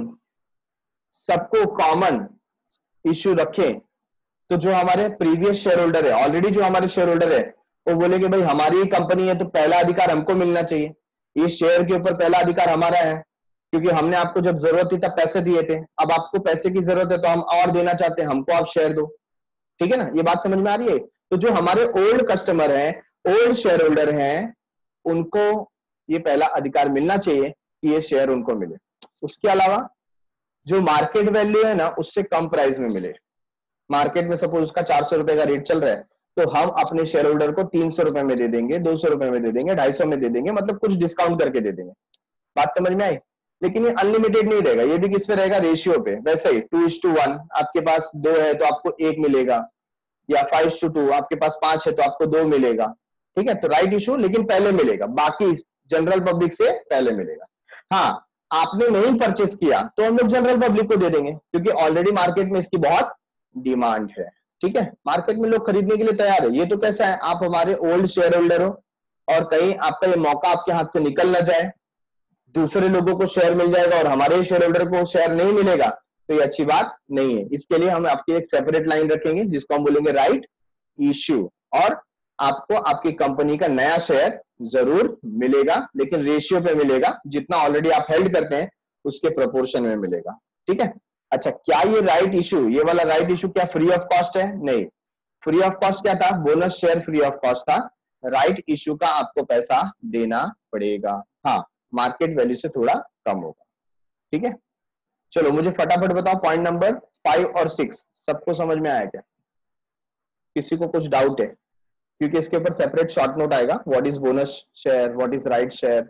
सबको कॉमन इश्यू रखें तो जो हमारे प्रीवियस शेयर होल्डर है, ऑलरेडी जो हमारे शेयर होल्डर है, वो बोले कि भाई हमारी ही कंपनी है तो पहला अधिकार हमको मिलना चाहिए, ये शेयर के ऊपर पहला अधिकार हमारा है, क्योंकि हमने आपको जब जरूरत थी तब पैसे दिए थे, अब आपको पैसे की जरूरत है तो हम और देना चाहते हैं, हमको आप शेयर दो। ठीक है ना, ये बात समझ में आ रही है? तो जो हमारे ओल्ड कस्टमर हैं, ओल्ड शेयर होल्डर हैं, उनको ये पहला अधिकार मिलना चाहिए कि ये शेयर उनको मिले। उसके अलावा जो मार्केट वैल्यू है ना उससे कम प्राइस में मिले। मार्केट में सपोज उसका चार सौ रुपए का रेट चल रहा है, तो हम अपने शेयर होल्डर को तीन सौ रुपए में दे देंगे, दो सौ रुपए में दे देंगे, ढाई सौ में दे देंगे, मतलब कुछ डिस्काउंट करके दे देंगे। बात समझ में आई? लेकिन ये अनलिमिटेड नहीं रहेगा, ये भी किस पे रहेगा, रेशियो पे। वैसे ही टू इज टू वन, आपके पास दो है तो आपको एक मिलेगा, या फाइव टू टू, आपके पास पांच है तो आपको दो मिलेगा। ठीक है, तो राइट इशू लेकिन पहले मिलेगा, बाकी जनरल पब्लिक से पहले मिलेगा। हाँ, आपने नहीं परचेस किया तो हम लोग जनरल पब्लिक को दे देंगे, क्योंकि ऑलरेडी मार्केट में इसकी बहुत डिमांड है। ठीक है, मार्केट में लोग खरीदने के लिए तैयार है। ये तो कैसा है, आप हमारे ओल्ड शेयर होल्डर हो और कहीं आपका ये मौका आपके हाथ से निकल ना जाए, दूसरे लोगों को शेयर मिल जाएगा और हमारे शेयर होल्डर को शेयर नहीं मिलेगा, तो ये अच्छी बात नहीं है। इसके लिए हम आपकी एक सेपरेट लाइन रखेंगे जिसको हम बोलेंगे राइट इश्यू, और आपको आपकी कंपनी का नया शेयर जरूर मिलेगा, लेकिन रेशियो पे मिलेगा, जितना ऑलरेडी आप हेल्ड करते हैं उसके प्रोपोर्शन में मिलेगा। ठीक है, अच्छा, क्या ये राइट इशू, ये वाला राइट इशू क्या फ्री ऑफ कॉस्ट है? नहीं, फ्री ऑफ कॉस्ट क्या था, bonus share free of cost था। राइट इशू का आपको पैसा देना पड़ेगा, हाँ, मार्केट वैल्यू से थोड़ा कम होगा। ठीक है, चलो मुझे फटाफट बताओ पॉइंट नंबर फाइव और सिक्स सबको समझ में आया क्या? किसी को कुछ डाउट है? क्योंकि इसके ऊपर सेपरेट शॉर्ट नोट आएगा, what is bonus share, what is right share.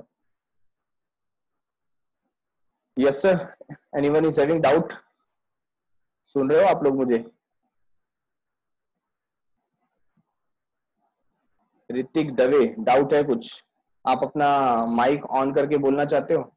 Yes sir, anyone is having doubt? सुन रहे हो आप लोग मुझे? ऋतिक दवे, डाउट है कुछ? आप अपना माइक ऑन करके बोलना चाहते हो?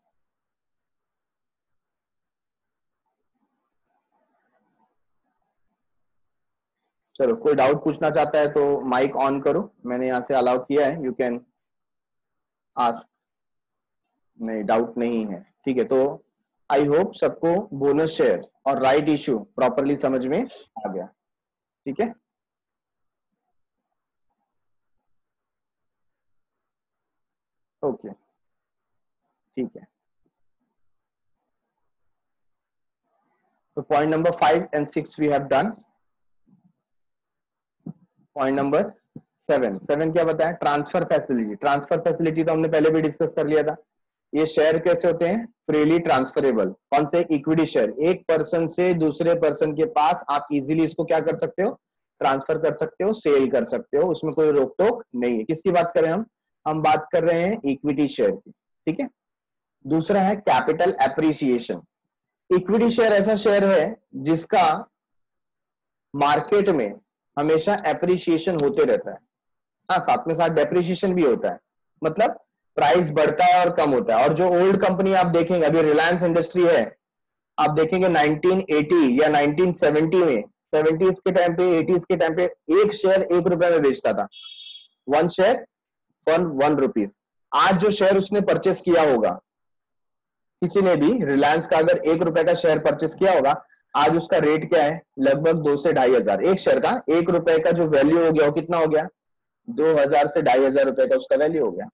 चलो, कोई डाउट पूछना चाहता है तो माइक ऑन करो, मैंने यहां से अलाउ किया है, यू कैन आस्क। नहीं, डाउट नहीं है, ठीक है। तो आई होप सबको बोनस शेयर और राइट इश्यू प्रॉपरली समझ में आ गया। ठीक है, ओके, ठीक है। तो point number five and six we have done. Point number seven, seven क्या बताया? Transfer facility. ट्रांसफर फैसिलिटी तो हमने पहले भी डिस्कस कर लिया था। ये शेयर कैसे होते हैं? Freely transferable. कौन से? Equity share. एक पर्सन से दूसरे पर्सन के पास आप इजीली इसको क्या कर सकते हो? ट्रांसफर कर सकते हो, सेल कर सकते हो, उसमें कोई रोक टोक नहीं है। किसकी बात कर रहे हैं हम? हम बात कर रहे हैं इक्विटी शेयर की। ठीक है, दूसरा है कैपिटल एप्रिसिएशन। इक्विटी शेयर ऐसा शेयर है जिसका मार्केट में हमेशा एप्रिसिएशन होते रहता है, हाँ, साथ में साथ डेप्रिसिएशन भी होता है, मतलब प्राइस बढ़ता है और कम होता है। और जो ओल्ड कंपनी आप देखेंगे, अभी रिलायंस इंडस्ट्री है, आप देखेंगे नाइनटीन एटी या नाइनटीन सेवेंटी में, सेवेंटीज के टाइम पे, एटीज के टाइम पे एक शेयर एक रुपए में बेचता था, one share for one rupees. आज जो शेयर उसने परचेस किया होगा, किसी ने भी रिलायंस का अगर एक रुपए का शेयर परचेस किया होगा, आज उसका रेट क्या है? लगभग दो से ढाई हजार एक शेयर का। एक रुपए का जो वैल्यू हो गया वो कितना हो गया? दो हजार से ढाई हजार रुपए का उसका वैल्यू हो गया।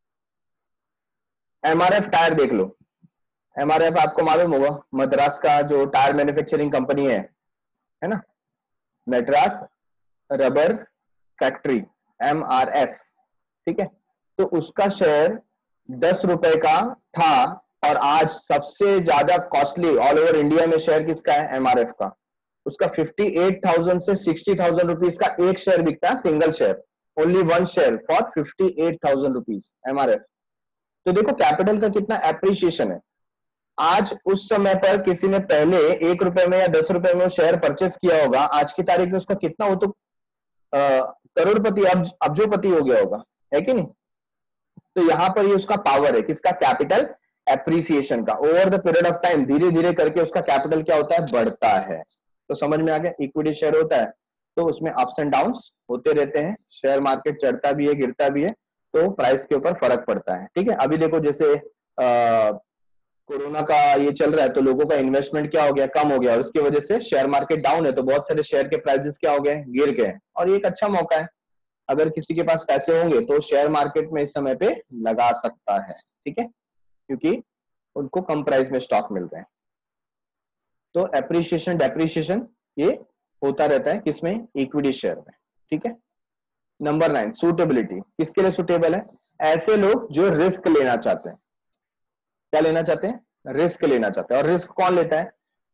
एमआरएफ टायर देख लो, एमआरएफ आपको मालूम होगा, मद्रास का जो टायर मैन्युफैक्चरिंग कंपनी है है ना, मद्रास रबर फैक्ट्री, एमआरएफ। ठीक है, तो उसका शेयर दस रुपए का था और आज सबसे ज्यादा कॉस्टली ऑल ओवर इंडिया में शेयर किसका है? एमआरएफ का। उसका फिफ्टी एट थाउजेंड से सिक्सटी थाउजेंड रुपीज का एक शेयर बिकता है, single share, only one share for fifty eight thousand rupees MRF. तो देखो कैपिटल का कितना एप्रिसिएशन है। आज उस समय पर किसी ने पहले एक रुपए में या दस रुपए में वो शेयर परचेस किया होगा, आज की तारीख में उसका कितना, वो तो करोड़पति, अब अब्जोपति हो गया होगा, है कि नहीं? तो यहां पर ये उसका पावर है, किसका? कैपिटल एप्रिसिएशन का। Over the period of time धीरे धीरे करके उसका कैपिटल क्या होता है? बढ़ता है। तो समझ में आ गया, इक्विटी शेयर होता है तो उसमें अप्स एंड डाउन्स होते रहते हैं, शेयर मार्केट चढ़ता भी है गिरता भी है, तो प्राइस के ऊपर फर्क पड़ता है। ठीक है, अभी देखो जैसे कोरोना का ये चल रहा है तो लोगों का इन्वेस्टमेंट क्या हो गया? कम हो गया, और उसकी वजह से शेयर मार्केट डाउन है, तो बहुत सारे शेयर के प्राइसेस क्या हो गए? गिर गए। और ये एक अच्छा मौका है, अगर किसी के पास पैसे होंगे तो शेयर मार्केट में इस समय पे लगा सकता है। ठीक है, क्योंकि उनको कम प्राइस में स्टॉक मिल रहे हैं। तो एप्रिसिएशन डेप्रिसिएशन ये होता रहता है, किसमें? इक्विटी शेयर में। ठीक है, नंबर नाइन, सूटेबिलिटी। किसके लिए सूटेबल है? ऐसे लोग जो रिस्क लेना चाहते हैं। क्या लेना चाहते हैं? रिस्क लेना चाहते हैं। और रिस्क कौन लेता है?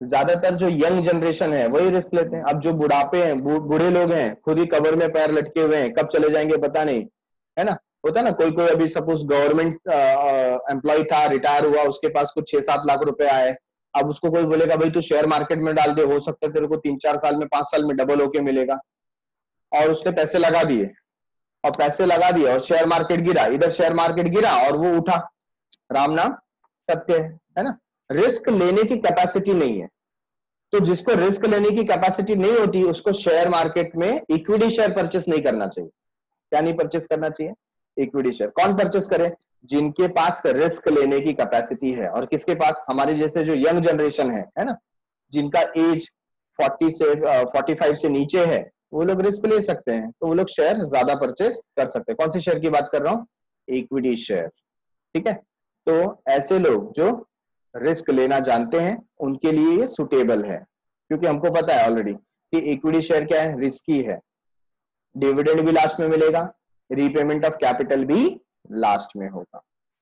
ज्यादातर जो यंग जनरेशन है वही रिस्क लेते हैं। अब जो बुढ़ापे हैं, बूढ़े लोग हैं, खुद ही कबर में पैर लटके हुए हैं, कब चले जाएंगे पता नहीं, है ना। होता है ना, कोई कोई अभी सपोज गवर्नमेंट एम्प्लॉय था, रिटायर हुआ, उसके पास कुछ छह सात लाख रुपए आए, अब उसको कोई बोलेगा भाई तू शेयर मार्केट में डाल दे, हो सकता है तेरे को तीन चार साल में, पांच साल में डबल होके मिलेगा। और उसने पैसे लगा दिए, और पैसे लगा दिए और शेयर मार्केट गिरा, इधर शेयर मार्केट गिरा और वो उठा, राम नाम सत्य है, है ना। रिस्क लेने की कैपेसिटी नहीं है। तो जिसको रिस्क लेने की कैपेसिटी नहीं होती उसको शेयर मार्केट में इक्विटी शेयर परचेस नहीं करना चाहिए। क्या नहीं परचेस करना चाहिए? Equity share. कौन परचेस करे? जिनके पास रिस्क लेने की कैपेसिटी है। और किसके पास? हमारे जैसे जो यंग जनरेशन है है ना, जिनका एज चालीस से पैंतालीस से नीचे है, वो लोग रिस्क ले सकते हैं, तो वो लोग शेयर ज्यादा परचेस कर सकते हैं। कौन सी शेयर की बात कर रहा हूं? Equity share. ठीक है, तो ऐसे लोग जो रिस्क लेना जानते हैं उनके लिए ये सुटेबल है, क्योंकि हमको पता है ऑलरेडी कि इक्विटी शेयर क्या है, रिस्की है, डिविडेंड भी लास्ट में मिलेगा, रीपेमेंट ऑफ कैपिटल भी लास्ट में होगा।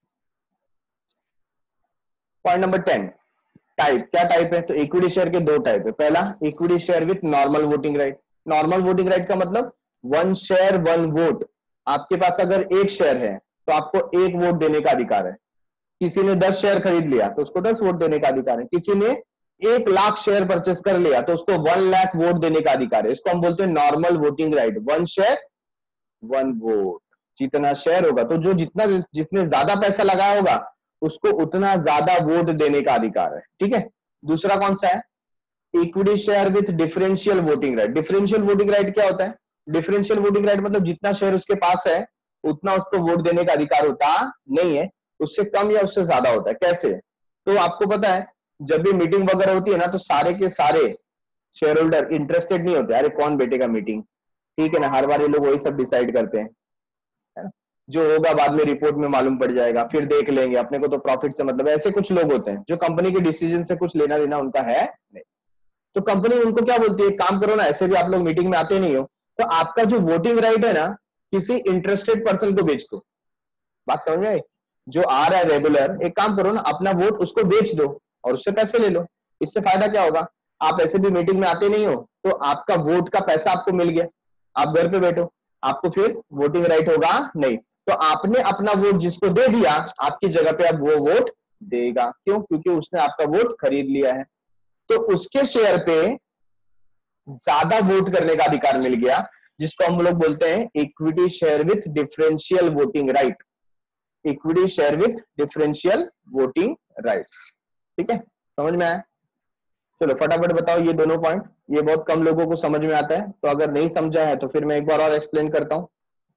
Point number ten, type. क्या टाइप है? तो इक्विटी शेयर के दो टाइप है। पहला, equity share with normal voting right. Normal voting right का मतलब वन शेयर वन वोट। आपके पास अगर एक शेयर है तो आपको एक वोट देने का अधिकार है। किसी ने दस शेयर खरीद लिया तो उसको दस वोट देने का अधिकार है। किसी ने एक लाख शेयर परचेस कर लिया तो उसको वन लाख वोट देने का अधिकार है। इसको हम बोलते हैं normal voting right. One share one vote. जितना शेयर होगा तो जो जितना जिसने ज्यादा पैसा लगाया होगा उसको उतना ज्यादा वोट देने का अधिकार है। ठीक है। दूसरा कौन सा है? Equity share with differential voting right. Differential voting right क्या होता है? डिफरेंशियल वोटिंग राइट मतलब जितना शेयर उसके पास है उतना उसको वोट देने का अधिकार होता नहीं है, उससे कम या उससे ज्यादा होता है। कैसे? तो आपको पता है जब भी मीटिंग वगैरह होती है ना, तो सारे के सारे शेयर होल्डर इंटरेस्टेड नहीं होते, अरे कौन बैठेगा मीटिंग, ठीक है ना, हर बार ये लोग वही सब डिसाइड करते हैं, है ना, जो होगा बाद में रिपोर्ट में मालूम पड़ जाएगा, फिर देख लेंगे, अपने को तो प्रॉफिट से मतलब। ऐसे कुछ लोग होते हैं जो कंपनी के डिसीजन से कुछ लेना देना उनका है नहीं। तो कंपनी उनको क्या बोलती है, काम करो ना, ऐसे भी आप लोग मीटिंग में आते नहीं हो, तो आपका जो वोटिंग राइट है ना, किसी इंटरेस्टेड पर्सन को बेच दो। बात समझ में आई? जो आ रहा है रेगुलर, एक काम करो ना, अपना वोट उसको बेच दो और उससे पैसे ले लो। इससे फायदा क्या होगा? आप ऐसे भी मीटिंग में आते नहीं हो तो आपका वोट का पैसा आपको मिल गया, आप घर पे बैठो, आपको फिर वोटिंग राइट होगा नहीं। तो आपने अपना वोट जिसको दे दिया, आपकी जगह पे अब वो वोट देगा। क्यों? क्योंकि उसने आपका वोट खरीद लिया है, तो उसके शेयर पे ज्यादा वोट करने का अधिकार मिल गया, जिसको हम लोग बोलते हैं equity share with differential voting right. Equity share with differential voting rights. ठीक है, समझ में आया? चलो फटाफट बताओ ये दोनों पॉइंट, ये बहुत कम लोगों को समझ में आता है, तो अगर नहीं समझा है तो फिर मैं एक बार और एक्सप्लेन करता हूं।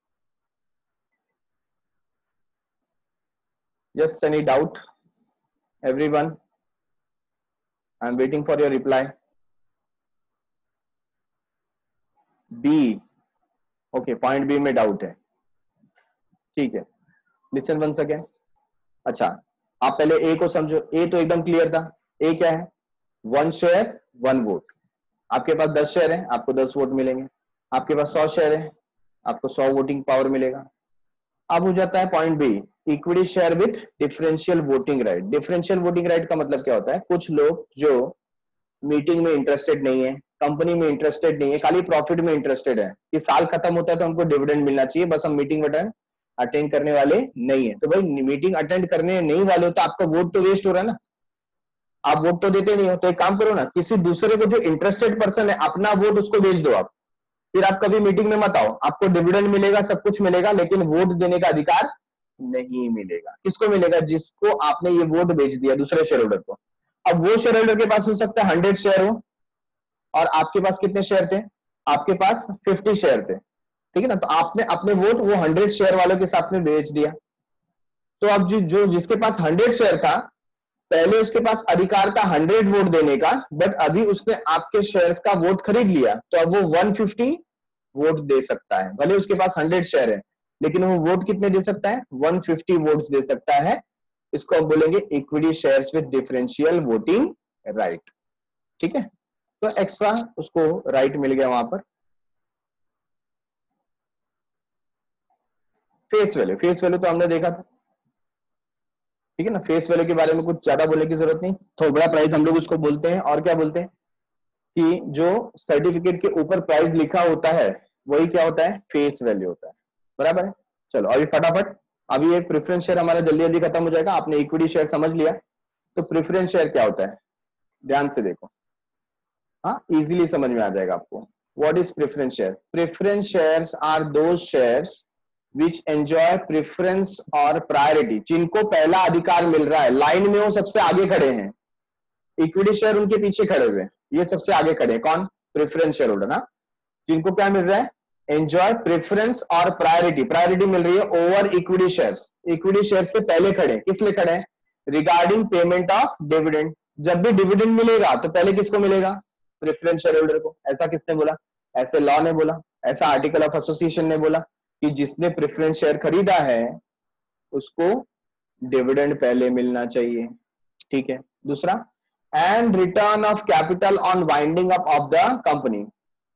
Just any doubt everyone? I am waiting for your reply. B, okay, point B में डाउट है, ठीक है, लिसन वन सेकेंड। अच्छा, आप पहले ए को समझो। ए तो एकदम क्लियर था। ए क्या है? One share one vote. आपके पास दस शेयर है, आपको दस वोट मिलेंगे। आपके पास सौ शेयर है, आपको सौ वोटिंग पावर मिलेगा। अब हो जाता है point B, equity share with differential voting right. Differential voting right का मतलब क्या होता है? कुछ लोग जो मीटिंग में इंटरेस्टेड नहीं है, कंपनी में इंटरेस्टेड नहीं है, खाली प्रॉफिट में इंटरेस्टेड है कि साल खत्म होता है तो हमको डिविडेंड मिलना चाहिए, बस हम मीटिंग अटेंड अटेंड करने वाले नहीं है। तो भाई मीटिंग अटेंड करने नहीं वाले हो तो आपका वोट तो वेस्ट हो रहा है ना, आप वोट तो देते नहीं हो। तो एक काम करो ना, किसी दूसरे को जो इंटरेस्टेड पर्सन है अपना वोट उसको बेच दो आप, फिर आप कभी मीटिंग में मत आओ, आपको डिविडेंड मिलेगा, सब कुछ मिलेगा, लेकिन वोट देने का अधिकार नहीं मिलेगा। किसको मिलेगा? जिसको आपने ये वोट बेच दिया दूसरे शेयर होल्डर को। अब वो शेयर होल्डर के पास हो सकता है हंड्रेड शेयर हो और आपके पास कितने शेयर थे? आपके पास फिफ्टी शेयर थे, ठीक है ना। तो आपने अपने वोट वो हंड्रेड शेयर वालों के साथ में बेच दिया। तो अब जो, जो जिसके पास हंड्रेड शेयर था, पहले उसके पास अधिकार था हंड्रेड वोट देने का, बट अभी उसने आपके शेयर्स का वोट खरीद लिया, तो अब वो वन फिफ्टी वोट दे सकता है। भले उसके पास हंड्रेड शेयर है, लेकिन वो वोट कितने दे सकता है? वन फिफ्टी वोट्स दे सकता है। इसको हम बोलेंगे equity shares with differential voting right. ठीक है, तो एक्स्ट्रा उसको राइट मिल गया वहां पर। फेस वैल्यू, फेस वैल्यू तो हमने देखा था, ठीक है ना। फेस वैल्यू के बारे में कुछ ज्यादा बोलने की जरूरत नहीं, थोड़ा प्राइस हम लोग उसको बोलते हैं। और क्या बोलते हैं कि जो सर्टिफिकेट के ऊपर प्राइस लिखा होता है वही क्या होता है, फेस वैल्यू होता है, बराबर है। चलो अभी फटाफट, अभी एक प्रेफरेंस शेयर हमारा जल्दी जल्दी खत्म हो जाएगा। आपने इक्विटी शेयर समझ लिया, तो प्रेफरेंस शेयर क्या होता है, ध्यान से देखो, हाँ इजीली समझ में आ जाएगा आपको। What is preference share? Preference shares are those shares which enjoy preference और प्रायोरिटी, जिनको पहला अधिकार मिल रहा है, लाइन में वो सबसे आगे खड़े हैं, इक्विटी शेयर उनके पीछे खड़े हुए हैं, ये सबसे आगे खड़े हैं, कौन? Preference share holder. ना जिनको क्या मिल रहा है, एंजॉय प्रेफरेंस और प्रायोरिटी, प्रायोरिटी मिल रही है over equity shares, equity share से पहले खड़े, किस लिए खड़े हैं? रिगार्डिंग पेमेंट ऑफ डिविडेंड, जब भी डिविडेंड मिलेगा तो पहले किसको मिलेगा? प्रेफरेंस शेयर होल्डर को। ऐसा किसने बोला? ऐसे लॉ ने बोला, ऐसा आर्टिकल ऑफ एसोसिएशन ने बोला कि जिसने प्रेफरेंस शेयर खरीदा है उसको डिविडेंड पहले मिलना चाहिए, ठीक है। दूसरा, and return of capital on winding up of the company,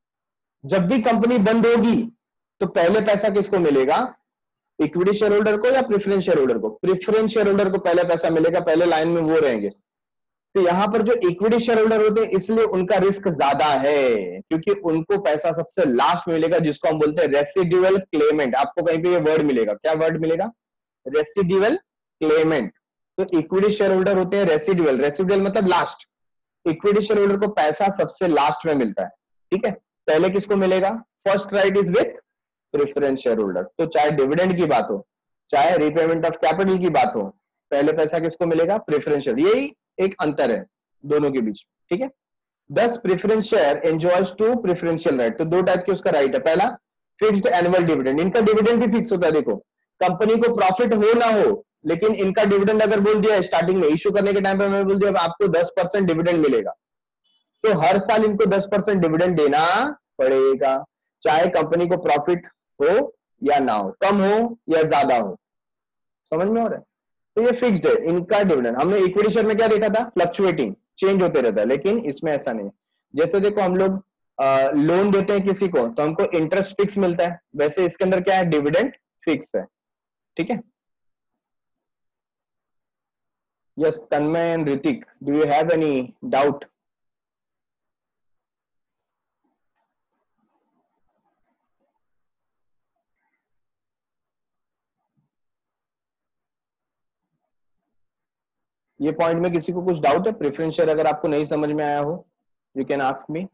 जब भी कंपनी बंद होगी तो पहले पैसा किसको मिलेगा? इक्विटी शेयर होल्डर को या प्रेफरेंस शेयर होल्डर को? प्रेफरेंस शेयर होल्डर को पहले पैसा मिलेगा, पहले लाइन में वो रहेंगे। तो यहां पर जो इक्विटी शेयर होल्डर होते हैं इसलिए उनका रिस्क ज्यादा है, क्योंकि उनको पैसा सबसे लास्ट में मिलेगा, जिसको हम बोलते हैं रेसिडुअल क्लेमेंट। आपको कहीं पे ये वर्ड मिलेगा, क्या वर्ड मिलेगा? Residual claimant. तो इक्विटी शेयर होल्डर होते हैं रेसिडुअल, रेसिडुअल मतलब लास्ट। इक्विटी शेयर होल्डर को पैसा सबसे लास्ट में मिलता है, ठीक है। पहले किसको मिलेगा? First right is with preference share holder. तो चाहे डिविडेंड की बात हो, चाहे रिपेमेंट ऑफ कैपिटल की बात हो, पहले पैसा किसको मिलेगा? Preference share. यही एक अंतर है दोनों के बीच, ठीक है। Thus preference share enjoys two preferential right, तो दो टाइप के उसका राइट है। पहला, फिक्स्ड एनुअल डिविडेंड, इनका डिविडेंड भी फिक्स होता है। देखो, कंपनी को प्रॉफिट हो ना हो, लेकिन इनका डिविडेंड अगर बोल दिया स्टार्टिंग में, इश्यू करने के टाइम पे मैंने बोल दिया आपको दस परसेंट डिविडेंड मिलेगा, तो हर साल इनको दस परसेंट डिविडेंड देना पड़ेगा, चाहे कंपनी को प्रॉफिट हो या ना हो, कम हो या ज्यादा हो। समझ में आ रहा है? तो ये फिक्स्ड है इनका डिविडेंड। हमने इक्विटी शेयर में क्या देखा था? फ्लक्चुएटिंग, चेंज होते रहता है, लेकिन इसमें ऐसा नहीं है। जैसे देखो, हम लोग लोन देते हैं किसी को तो हमको इंटरेस्ट फिक्स मिलता है, वैसे इसके अंदर क्या है? डिविडेंड फिक्स है, ठीक है। Yes, Tanmay and Hrithik, do you have any doubt? ये पॉइंट में किसी को कुछ डाउट है? प्रेफरेंस शेयर अगर आपको नहीं समझ में आया हो, you can ask me.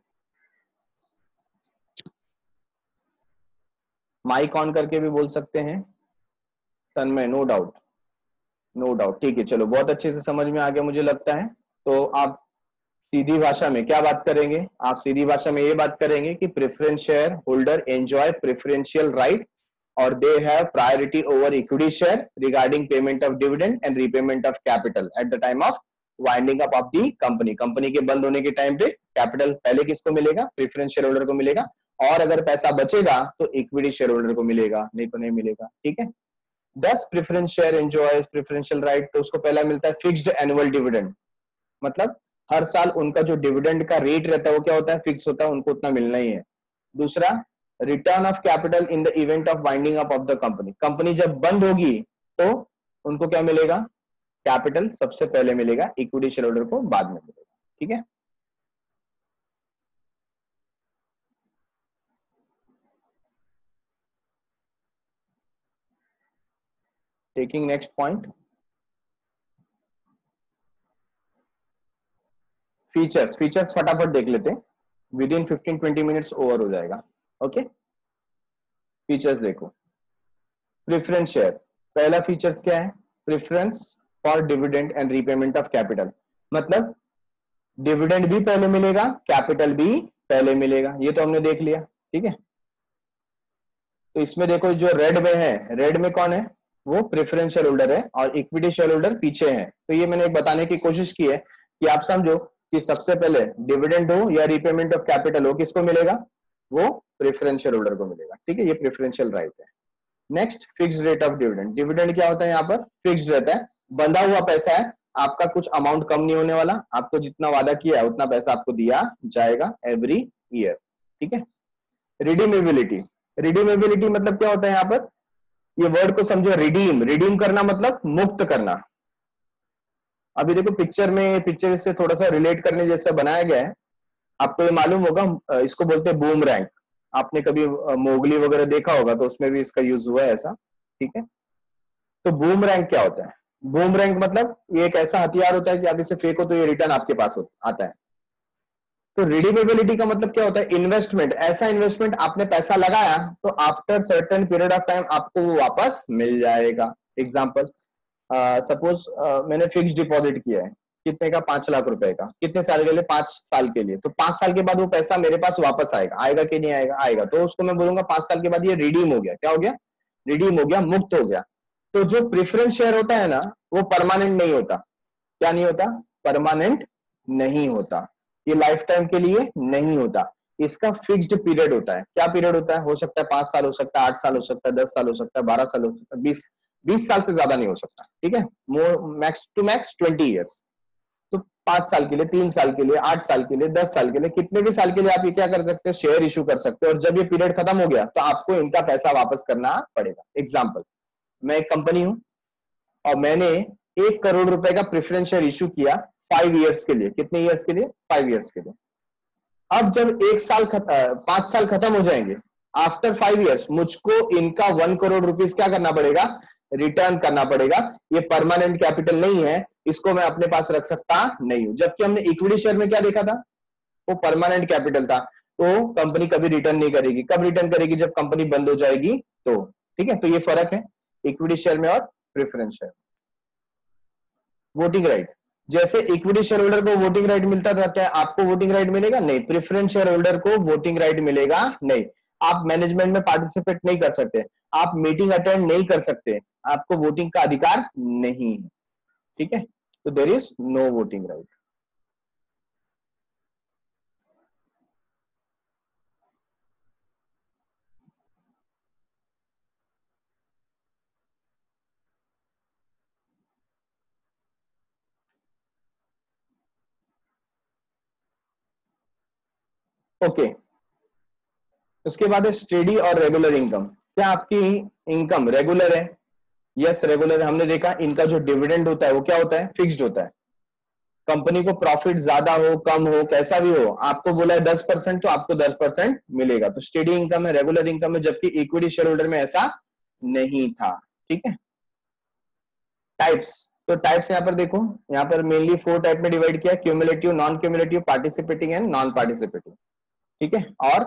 Mike on करके भी बोल सकते हैं। Tanmay, no doubt, no doubt, ठीक है। चलो, बहुत अच्छे से समझ में आ गया मुझे लगता है। तो आप सीधी भाषा में क्या बात करेंगे? आप सीधी भाषा में ये बात करेंगे कि preference share holder enjoy preferential right और they have priority over equity share regarding payment of dividend and repayment of capital at the time of winding up of the company. Company के बंद होने के टाइम पे capital पहले किसको मिलेगा? Preference share holder को मिलेगा, और अगर पैसा बचेगा तो इक्विटी शेयर होल्डर को मिलेगा, नहीं तो नहीं मिलेगा, ठीक है। Thus preference share enjoys preferential right, तो उसको पहला मिलता है फिक्स्ड एनुअल डिविडेंड, मतलब हर साल उनका जो डिविडेंड का रेट रहता है वो क्या होता है? फिक्स होता है, उनको उतना मिलना ही है। दूसरा, return of capital in the event of winding up of the company, company जब बंद होगी तो उनको क्या मिलेगा? कैपिटल सबसे पहले मिलेगा, इक्विटी शेयर होल्डर को बाद में मिलेगा, ठीक है। Taking next point, features. Features फटाफट देख लेते हैं, within fifteen twenty minutes over हो जाएगा, ओके। फीचर्स देखो, प्रेफरेंस शेयर, पहला फीचर्स क्या है? Preference for dividend and repayment of capital, मतलब डिविडेंड भी पहले मिलेगा, कैपिटल भी पहले मिलेगा, ये तो हमने देख लिया, ठीक है। तो इसमें देखो, जो रेड में है, रेड में कौन है? वो प्रेफरेंस शेयर होल्डर है और इक्विटी शेयर होल्डर पीछे है। तो ये मैंने एक बताने की कोशिश की है कि आप समझो कि सबसे पहले डिविडेंड हो या रीपेमेंट ऑफ कैपिटल हो, किसको मिलेगा? वो प्रेफरेंस शेयर होल्डर को मिलेगा, ठीक है। ये प्रेफरेंशियल राइट है। Next, fix rate of dividend. Dividend क्या होता है? यहाँ पर फिक्स्ड रहता है, बंधा हुआ पैसा है, आपका कुछ अमाउंट कम नहीं होने वाला, आपको जितना वादा किया है उतना पैसा आपको दिया जाएगा एवरी ईयर, ठीक है। रिडीमेबिलिटी, रिडीमेबिलिटी मतलब क्या होता है? यहाँ पर ये वर्ड को समझो, रिडीम, रिडीम करना मतलब मुक्त करना, अभी देखो पिक्चर में, पिक्चर से थोड़ा सा रिलेट करने जैसा बनाया गया है। आपको ये मालूम होगा, इसको बोलते हैं बूम रैंक। आपने कभी मोगली वगैरह देखा होगा तो उसमें भी इसका यूज हुआ है ऐसा, ठीक है। तो बूम रैंक क्या होता है? बूम रैंक मतलब ये एक ऐसा हथियार होता है कि आप इसे फेंको तो ये रिटर्न आपके पास आता है। तो रिडीमेबिलिटी का मतलब क्या होता है? इन्वेस्टमेंट, ऐसा इन्वेस्टमेंट आपने पैसा लगाया तो after certain period of time आपको वो वापस मिल जाएगा। एग्जाम्पल, सपोज uh, uh, मैंने फिक्स डिपॉजिट किया है, कितने का? पांच लाख रुपए का। कितने साल के लिए? पांच साल के लिए। तो पांच साल के बाद वो पैसा मेरे पास वापस आएगा, आएगा कि नहीं आएगा? आएगा। तो उसको मैं बोलूंगा पांच साल के बाद ये रिडीम हो गया। क्या हो गया? रिडीम हो गया, मुक्त हो गया। तो जो प्रेफरेंस शेयर होता है ना, वो परमानेंट नहीं होता। क्या नहीं होता? परमानेंट नहीं होता। ये लाइफ टाइम के लिए नहीं होता, इसका फिक्स्ड पीरियड होता है। क्या पीरियड होता है? हो सकता है पांच साल, हो सकता है आठ साल, हो सकता है दस साल, हो सकता है बारह साल, हो सकता है बीस बीस साल से ज्यादा नहीं हो सकता, ठीक है। More max to max twenty years. तो पांच साल के लिए, तीन साल के लिए, आठ साल के लिए, दस साल के लिए, कितने भी साल के लिए आप ये क्या कर सकते हो? शेयर इशू कर सकते हो। और जब ये पीरियड खत्म हो गया तो आपको इनका पैसा वापस करना पड़ेगा। एग्जाम्पल, मैं एक कंपनी हूं और मैंने एक करोड़ रुपए का प्रेफरेंस शेयर इशू किया फाइव ईयर्स के लिए। कितने ईयर्स के लिए? फाइव ईयर्स के लिए। अब जब एक साल खत, पांच साल खत्म हो जाएंगे, आफ्टर फाइव इयर्स मुझको इनका वन करोड़ रुपीस क्या करना पड़ेगा? रिटर्न करना पड़ेगा। ये परमानेंट कैपिटल नहीं है, इसको मैं अपने पास रख सकता नहीं हूं। जबकि हमने इक्विटी शेयर में क्या देखा था? वो परमानेंट कैपिटल था। तो कंपनी कभी रिटर्न नहीं करेगी। कब रिटर्न करेगी? जब कंपनी बंद हो जाएगी तो, ठीक है। तो ये फर्क है इक्विटी शेयर में और प्रेफरेंस शेयर। वोटिंग राइट, जैसे इक्विटी शेयर होल्डर को वोटिंग राइट मिलता था, क्या आपको वोटिंग राइट मिलेगा? नहीं। प्रेफरेंस शेयर होल्डर को वोटिंग राइट मिलेगा नहीं। आप मैनेजमेंट में पार्टिसिपेट नहीं कर सकते, आप मीटिंग अटेंड नहीं कर सकते, आपको वोटिंग का अधिकार नहीं है, ठीक है। तो there is no voting right. Okay, उसके बाद है स्टेडी और रेगुलर इनकम। क्या आपकी इनकम रेगुलर है? यस, रेगुलर है। हमने देखा इनका जो डिविडेंड होता है वो क्या होता है? फिक्स्ड होता है। कंपनी को प्रॉफिट ज्यादा हो, कम हो, कैसा भी हो, आपको बोला है दस परसेंट तो आपको दस परसेंट मिलेगा। तो स्टेडी इनकम है, रेगुलर इनकम है। जबकि इक्विटी शेयर होल्डर में ऐसा नहीं था, ठीक है। टाइप्स, तो टाइप्स यहाँ पर देखो, यहाँ पर मेनली फोर टाइप में डिवाइड किया: cumulative, non cumulative, participating and non participating, ठीक है। और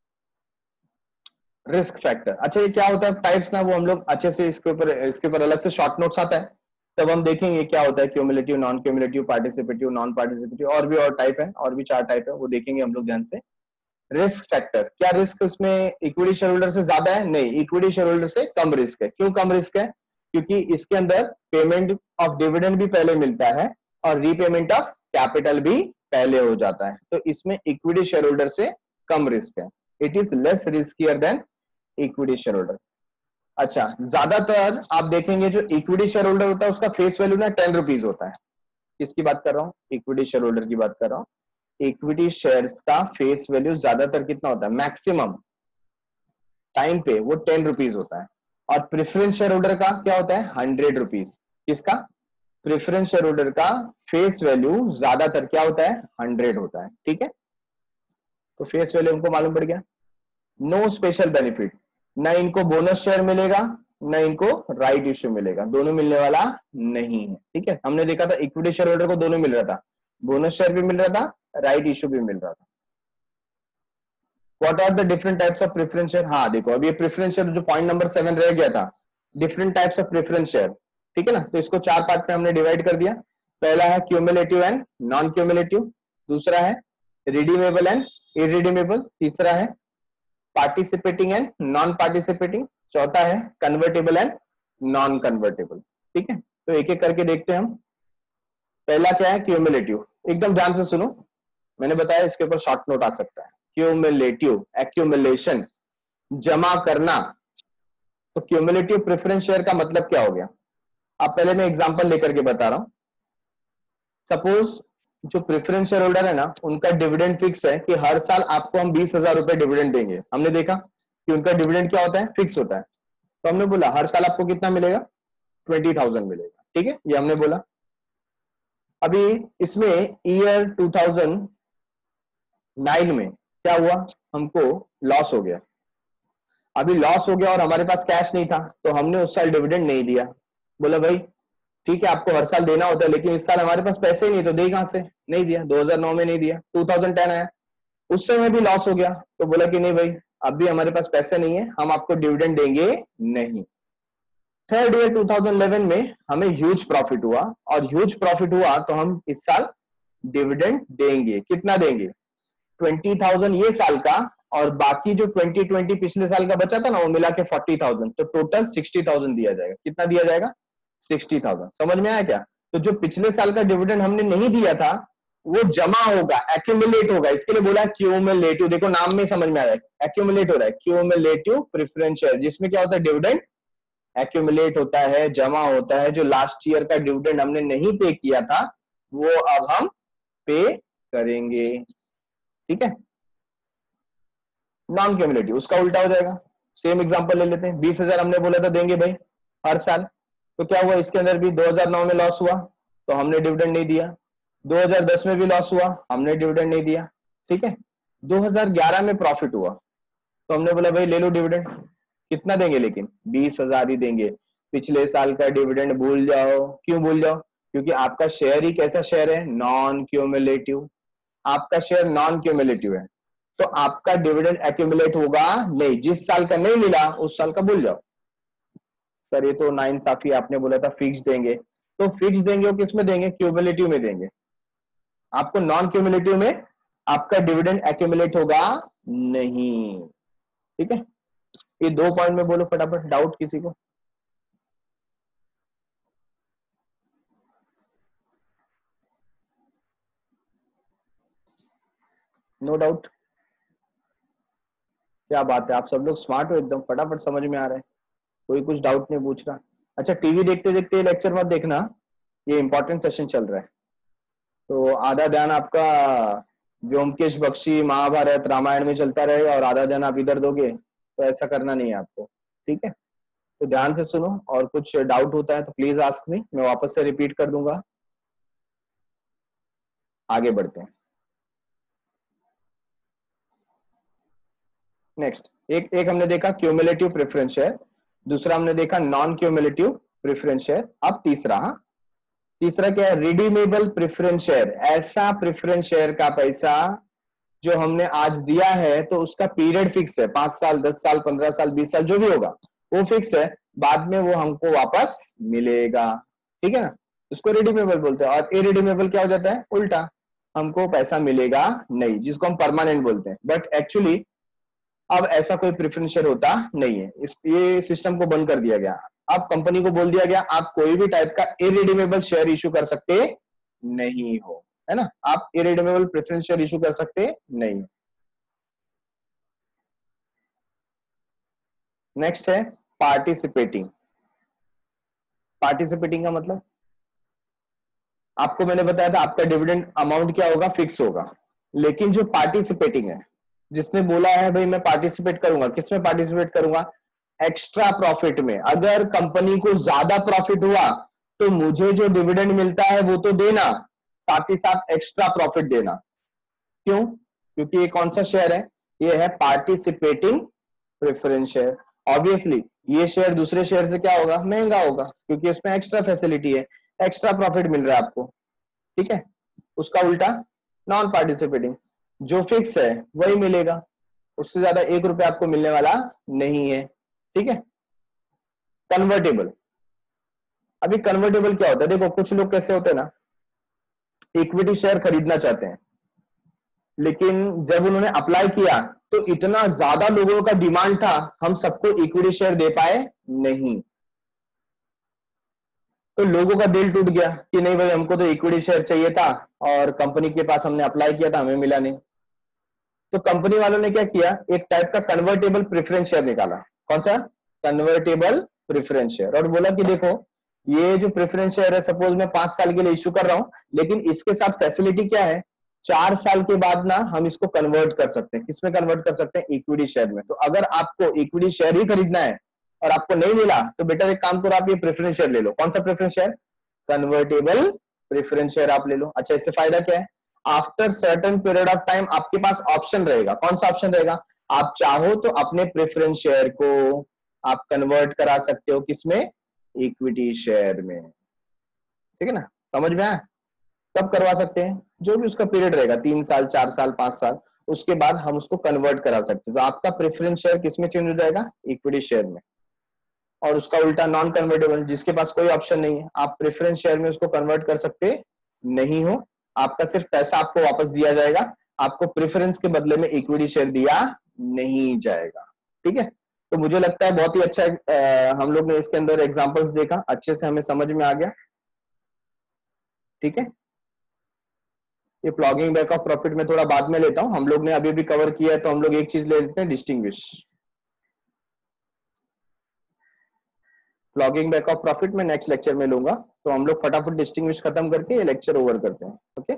रिस्क फैक्टर। अच्छा, ये क्या होता है टाइप्स ना, वो हम लोग अच्छे से इसके ऊपर इसके ऊपर अलग से शॉर्ट नोट्स आता है, तब हम देखेंगे क्या होता है cumulative, non cumulative, participative, non participative, और भी और टाइप है, और भी चार टाइप है, वो देखेंगे हम लोग ध्यान से। रिस्क फैक्टर, क्या रिस्क उसमें इक्विटी शेयर होल्डर से ज्यादा है? नहीं, इक्विटी शेयर होल्डर से कम रिस्क है। क्यों कम रिस्क है? क्योंकि इसके अंदर पेमेंट ऑफ डिविडेंड भी पहले मिलता है और रीपेमेंट ऑफ कैपिटल भी पहले हो जाता है। तो इसमें इक्विटी शेयर होल्डर से कम रिस्क है। It is less riskier than equity share holder. अच्छा, ज्यादातर आप देखेंगे जो इक्विटी शेयर होल्डर होता है उसका फेस वैल्यू ना टेन रुपीज होता है। किसकी बात कर रहा हूँ? इक्विटी शेयर होल्डर की बात कर रहा हूँ। इक्विटी शेयर्स का फेस वैल्यू ज्यादातर कितना होता है? मैक्सिमम टाइम पे वो टेन रुपीज होता है। और प्रेफरेंस शेयर होल्डर का क्या होता है? Hundred rupees. किसका? प्रेफरेंस शेयर होल्डर का फेस वैल्यू ज्यादातर क्या होता है? हंड्रेड होता है, ठीक है। तो फेस वैल्यू हमको मालूम पड़ गया। नो स्पेशल बेनिफिट, ना इनको बोनस शेयर मिलेगा, ना इनको राइट इश्यू मिलेगा, दोनों मिलने वाला नहीं है, ठीक है। हमने देखा था इक्विटी शेयर होल्डर को दोनों मिल रहा था, बोनस शेयर भी मिल रहा था, राइट इश्यू भी मिल रहा था। What are the different types of preference share? हाँ देखो, अब ये प्रेफरेंस शेयर जो पॉइंट नंबर सेवन रह गया था, different types of preference share, ठीक है ना। तो इसको चार पार्ट में हमने डिवाइड कर दिया। पहला है क्यूमुलेटिव एंड नॉन क्यूमुलेटिव, दूसरा है रिडीमेबल एंड इरिडीमेबल, तीसरा है पार्टिसिपेटिंग एंड नॉन पार्टिसिपेटिंग, चौथा है कन्वर्टेबल एंड नॉन कन्वर्टेबल, ठीक है। तो एक एक करके देखते हैं हम। पहला क्या है? क्यूमुलेटिव। एकदम ध्यान से सुनो, मैंने बताया इसके ऊपर शॉर्ट नोट आ सकता है। क्यूमुलेटिव, एक्यूमुलेशन, जमा करना। तो क्यूमुलेटिव प्रेफरेंस शेयर का मतलब क्या हो गया? अब पहले मैं एग्जांपल लेकर के बता रहा हूं। सपोज जो प्रेफरेंस शेयर होल्डर है ना, उनका डिविडेंड फिक्स है कि हर साल आपको हम बीस हजार रुपए डिविडेंड देंगे। हमने देखा कि उनका डिविडेंड क्या होता है? फिक्स होता है। तो हमने बोला हर साल आपको कितना मिलेगा? ट्वेंटी थाउजेंड मिलेगा, ठीक है, ये हमने बोला। अभी इसमें ईयर टू थाउजेंड नाइन में क्या हुआ, हमको लॉस हो गया। अभी लॉस हो गया और हमारे पास कैश नहीं था, तो हमने उस साल डिविडेंड नहीं दिया। बोला भाई ठीक है आपको हर साल देना होता है, लेकिन इस साल हमारे पास पैसे ही नहीं, तो दे कहां से, नहीं दिया। दो हज़ार नौ में नहीं दिया, टू थाउजेंड टेन आया, उस समय भी लॉस हो गया, तो बोला कि नहीं भाई अब भी हमारे पास पैसे नहीं है, हम आपको डिविडेंड देंगे नहीं। Third year two thousand eleven में हमें ह्यूज प्रॉफिट हुआ, और ह्यूज प्रॉफिट हुआ तो हम इस साल डिविडेंड देंगे। कितना देंगे, ट्वेंटी थाउजेंड ये साल का, और बाकी जो ट्वेंटी ट्वेंटी पिछले साल का बचा था ना वो मिला के फोर्टी थाउजेंड, तो टोटल सिक्सटी थाउजेंड दिया जाएगा। कितना दिया जाएगा, सिक्सटी थाउजेंड। समझ में आया क्या? तो जो पिछले साल का डिविडेंड हमने नहीं दिया था वो जमा होगा, एक्यूमुलेट होगा, इसके लिए बोला क्यूमुलेटिव। देखो नाम में समझ में आ रहा है, एक्यूमुलेट हो रहा है, क्यूमुलेटिव प्रेफरेंस शेयर, जिसमें क्या होता है, डिविडेंड एक्यूमुलेट होता है, जमा होता है। जो लास्ट ईयर का डिविडेंड हमने नहीं पे किया था वो अब हम पे करेंगे। ठीक है, नॉन क्यूमुलेटिव उसका उल्टा हो जाएगा। सेम एग्जांपल ले लेते हैं, बीस हजार हमने बोला था देंगे भाई हर साल, तो क्या हुआ, इसके अंदर भी दो हज़ार नौ में लॉस हुआ तो हमने डिविडेंड नहीं दिया, दो हज़ार दस में भी लॉस हुआ हमने डिविडेंड नहीं दिया। ठीक है, दो हज़ार ग्यारह में प्रॉफिट हुआ तो हमने बोला भाई ले लो डिविडेंड। कितना देंगे, लेकिन बीस हजार ही देंगे। पिछले साल का डिविडेंड भूल जाओ। क्यों भूल जाओ, क्योंकि आपका शेयर ही कैसा शेयर है, नॉन क्यूमुलेटिव। आपका शेयर नॉन क्यूमुलेटिव है तो आपका डिविडेंड एक्यूमुलेट होगा नहीं। जिस साल का नहीं मिला उस साल का भूल जाओ। सर ये तो नाइंसाफी, आपने बोला था फिक्स देंगे, तो फिक्स देंगे और किस में देंगे, क्यूमुलेटिव में देंगे। आपको नॉन क्यूमुलेटिव में आपका डिविडेंड एक्यूमुलेट होगा नहीं। ठीक है, ये दो पॉइंट में बोलो फटाफट, डाउट किसी को? नो डाउट, क्या बात है, आप सब लोग स्मार्ट हो एकदम, फटाफट समझ में आ रहा है, कोई कुछ डाउट नहीं पूछ रहा। अच्छा, टीवी देखते देखते लेक्चर मत देखना, ये इंपॉर्टेंट सेशन चल रहा है, तो आधा ध्यान आपका व्योमकेश बख्शी महाभारत रामायण में चलता रहेगा और आधा ध्यान आप इधर दोगे, तो ऐसा करना नहीं है आपको। ठीक है, तो ध्यान से सुनो, और कुछ डाउट होता है तो प्लीज आस्क मी, मैं वापस से रिपीट कर दूंगा। आगे बढ़ते हैं। नेक्स्ट, एक एक हमने देखा क्यूमुलेटिव प्रेफरेंस शेयर, दूसरा हमने देखा नॉन क्यूमुलेटिव प्रेफरेंस शेयर। अब तीसरा, हाँ तीसरा क्या है, रिडीमेबल प्रेफरेंस शेयर। ऐसा प्रेफरेंस शेयर का पैसा जो हमने आज दिया है तो उसका पीरियड फिक्स है, पांच साल, दस साल, पंद्रह साल, बीस साल, जो भी होगा वो फिक्स है, बाद में वो हमको वापस मिलेगा। ठीक है ना, उसको रिडीमेबल बोलते हैं। और इरिडीमेबल क्या हो जाता है, उल्टा, हमको पैसा मिलेगा नहीं, जिसको हम परमानेंट बोलते हैं। बट एक्चुअली अब ऐसा कोई प्रेफरेंस शेयर होता नहीं है, इस ये सिस्टम को बंद कर दिया गया। अब कंपनी को बोल दिया गया आप कोई भी टाइप का इरिडीमेबल शेयर इशू कर सकते नहीं हो, है ना, आप इरिडीमेबल प्रेफरेंस शेयर इशू कर सकते नहीं। नेक्स्ट है पार्टिसिपेटिंग। पार्टिसिपेटिंग का मतलब, आपको मैंने बताया था आपका डिविडेंड अमाउंट क्या होगा, फिक्स होगा, लेकिन जो पार्टिसिपेटिंग है, जिसने बोला है भाई मैं पार्टिसिपेट करूंगा, किसमें पार्टिसिपेट करूंगा, एक्स्ट्रा प्रॉफिट में। अगर कंपनी को ज्यादा प्रॉफिट हुआ तो मुझे जो डिविडेंड मिलता है वो तो देना, साथ ही साथ एक्स्ट्रा प्रॉफिट देना। क्यों, क्योंकि ये कौन सा शेयर है, ये है पार्टिसिपेटिंग प्रेफरेंस शेयर। ऑब्वियसली ये शेयर दूसरे शेयर से क्या होगा, महंगा होगा, क्योंकि इसमें एक्स्ट्रा फैसिलिटी है, एक्स्ट्रा प्रॉफिट मिल रहा है आपको। ठीक है, उसका उल्टा नॉन पार्टिसिपेटिंग, जो फिक्स है वही मिलेगा, उससे ज्यादा एक रुपया आपको मिलने वाला नहीं है। ठीक है, कन्वर्टेबल। अभी कन्वर्टेबल क्या होता है, देखो कुछ लोग कैसे होते हैं ना, इक्विटी शेयर खरीदना चाहते हैं, लेकिन जब उन्होंने अप्लाई किया तो इतना ज्यादा लोगों का डिमांड था, हम सबको इक्विटी शेयर दे पाए नहीं, तो लोगों का दिल टूट गया कि नहीं भाई हमको तो इक्विटी शेयर चाहिए था, और कंपनी के पास हमने अप्लाई किया था हमें मिला नहीं। तो कंपनी वालों ने क्या किया, एक टाइप का कन्वर्टेबल प्रेफरेंस शेयर निकाला। कौन सा, कन्वर्टेबल प्रेफरेंस शेयर, और बोला कि देखो ये जो प्रेफरेंस शेयर है, सपोज मैं पांच साल के लिए इश्यू कर रहा हूं, लेकिन इसके साथ फैसिलिटी क्या है, चार साल के बाद ना हम इसको कन्वर्ट कर सकते हैं। किसमें कन्वर्ट कर सकते हैं, इक्विटी शेयर में। तो अगर आपको इक्विटी शेयर ही खरीदना है और आपको नहीं मिला तो बेटर एक काम करो, आप ये प्रेफरेंस शेयर ले लो। कौन सा preference share, convertible preference share आप ले लो। अच्छा, इससे फायदा क्या है, after certain period of time आपके पास ऑप्शन रहेगा। कौन सा ऑप्शन रहेगा, आप चाहो तो अपने प्रेफरेंस शेयर को आप कन्वर्ट करा सकते हो किसमें, इक्विटी शेयर में। ठीक है ना, समझ में आया। कब करवा सकते हैं, जो भी उसका पीरियड रहेगा, तीन साल, चार साल, पांच साल, उसके बाद हम उसको कन्वर्ट करा सकते हैं। तो आपका प्रेफरेंस शेयर किसमें चेंज हो जाएगा, इक्विटी शेयर में। और उसका उल्टा नॉन कन्वर्टेबल, जिसके पास कोई ऑप्शन नहीं है, आप प्रेफरेंस शेयर में उसको कन्वर्ट कर सकते नहीं हो। आपका सिर्फ पैसा आपको वापस दिया जाएगा, आपको प्रेफरेंस के बदले में इक्विटी शेयर दिया नहीं जाएगा। ठीक है, तो मुझे लगता है बहुत ही अच्छा आ, हम लोग ने इसके अंदर एग्जांपल्स देखा, अच्छे से हमें समझ में आ गया। ठीक है, ये प्लॉगिंग बैक ऑफ प्रॉफिट में थोड़ा बाद में लेता हूं, हम लोग ने अभी भी कवर किया है, तो हम लोग एक चीज ले लेते हैं, distinguish. Ploughing back of profit में नेक्स्ट लेक्चर में लूंगा, तो हम लोग फटाफट डिस्टिंग्विश खत्म करके ये लेक्चर ओवर करते हैं। ओके,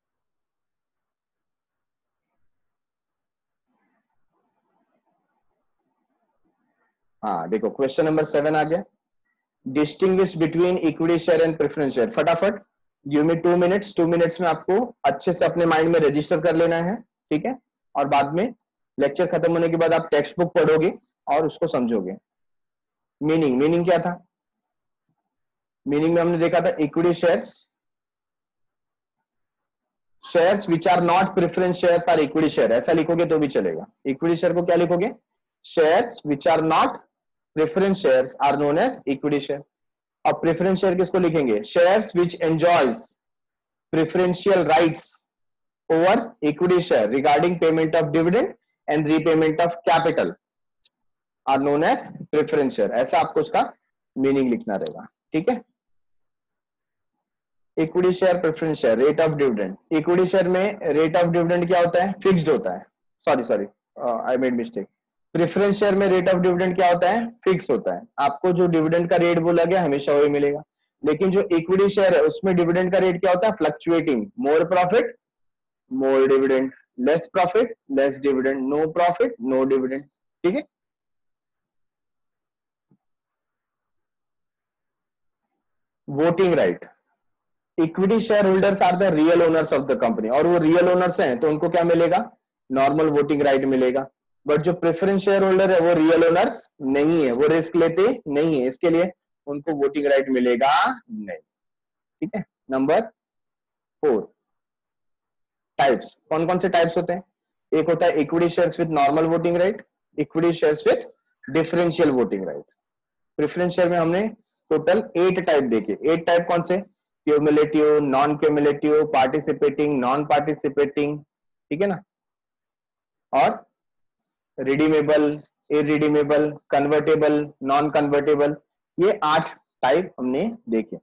हाँ देखो, क्वेश्चन नंबर सेवन आ गया, distinguish between equity share and preference share. फटाफट give me two minutes, two minutes में आपको अच्छे से अपने माइंड में रजिस्टर कर लेना है। ठीक है, और बाद में लेक्चर खत्म होने के बाद आप टेक्स्ट बुक पढ़ोगे और उसको समझोगे। मीनिंग, मीनिंग क्या था, मीनिंग में हमने देखा था equity shares, shares which are not preference shares are equity share, ऐसा लिखोगे तो भी चलेगा। इक्विटी शेयर को क्या लिखोगे, shares which are not preference shares are known as equity share. अब प्रेफरेंस शेयर किसको लिखेंगे, shares which enjoys preferential rights over equity share regarding payment of dividend and repayment of capital are known as preference share, ऐसा आपको उसका meaning लिखना रहेगा। ठीक है, equity share, preference share, rate of dividend. Equity share में rate of dividend क्या होता है, फिक्स्ड होता है, sorry sorry I made mistake. Preference share में रेट ऑफ डिविडेंड क्या होता है, फिक्स होता है, आपको जो डिविडेंड का रेट बोला गया हमेशा वही मिलेगा। लेकिन जो इक्विटी शेयर है उसमें डिविडेंड का रेट क्या होता है, fluctuating, more profit more dividend, less profit less dividend, no profit no dividend. ठीक है, voting right, equity share holders are the real owners of the company, और वो रियल ओनर्स हैं तो उनको क्या मिलेगा, नॉर्मल वोटिंग राइट मिलेगा। बट जो प्रेफरेंस शेयर होल्डर है वो रियल ओनर्स नहीं है, वो रिस्क लेते नहीं है, इसके लिए उनको वोटिंग राइट मिलेगा नहीं। ठीक है, नंबर फोर, टाइप्स। कौन कौन से टाइप्स होते हैं, एक होता है equity shares with normal voting right, equity shares with differential voting right. Preference share में हमने टोटल एट टाइप देखे। एट टाइप कौन से, cumulative, non cumulative, participating, non participating, ठीक है ना, और redeemable, irredeemable, convertible, non convertible, ये आठ टाइप हमने देखे।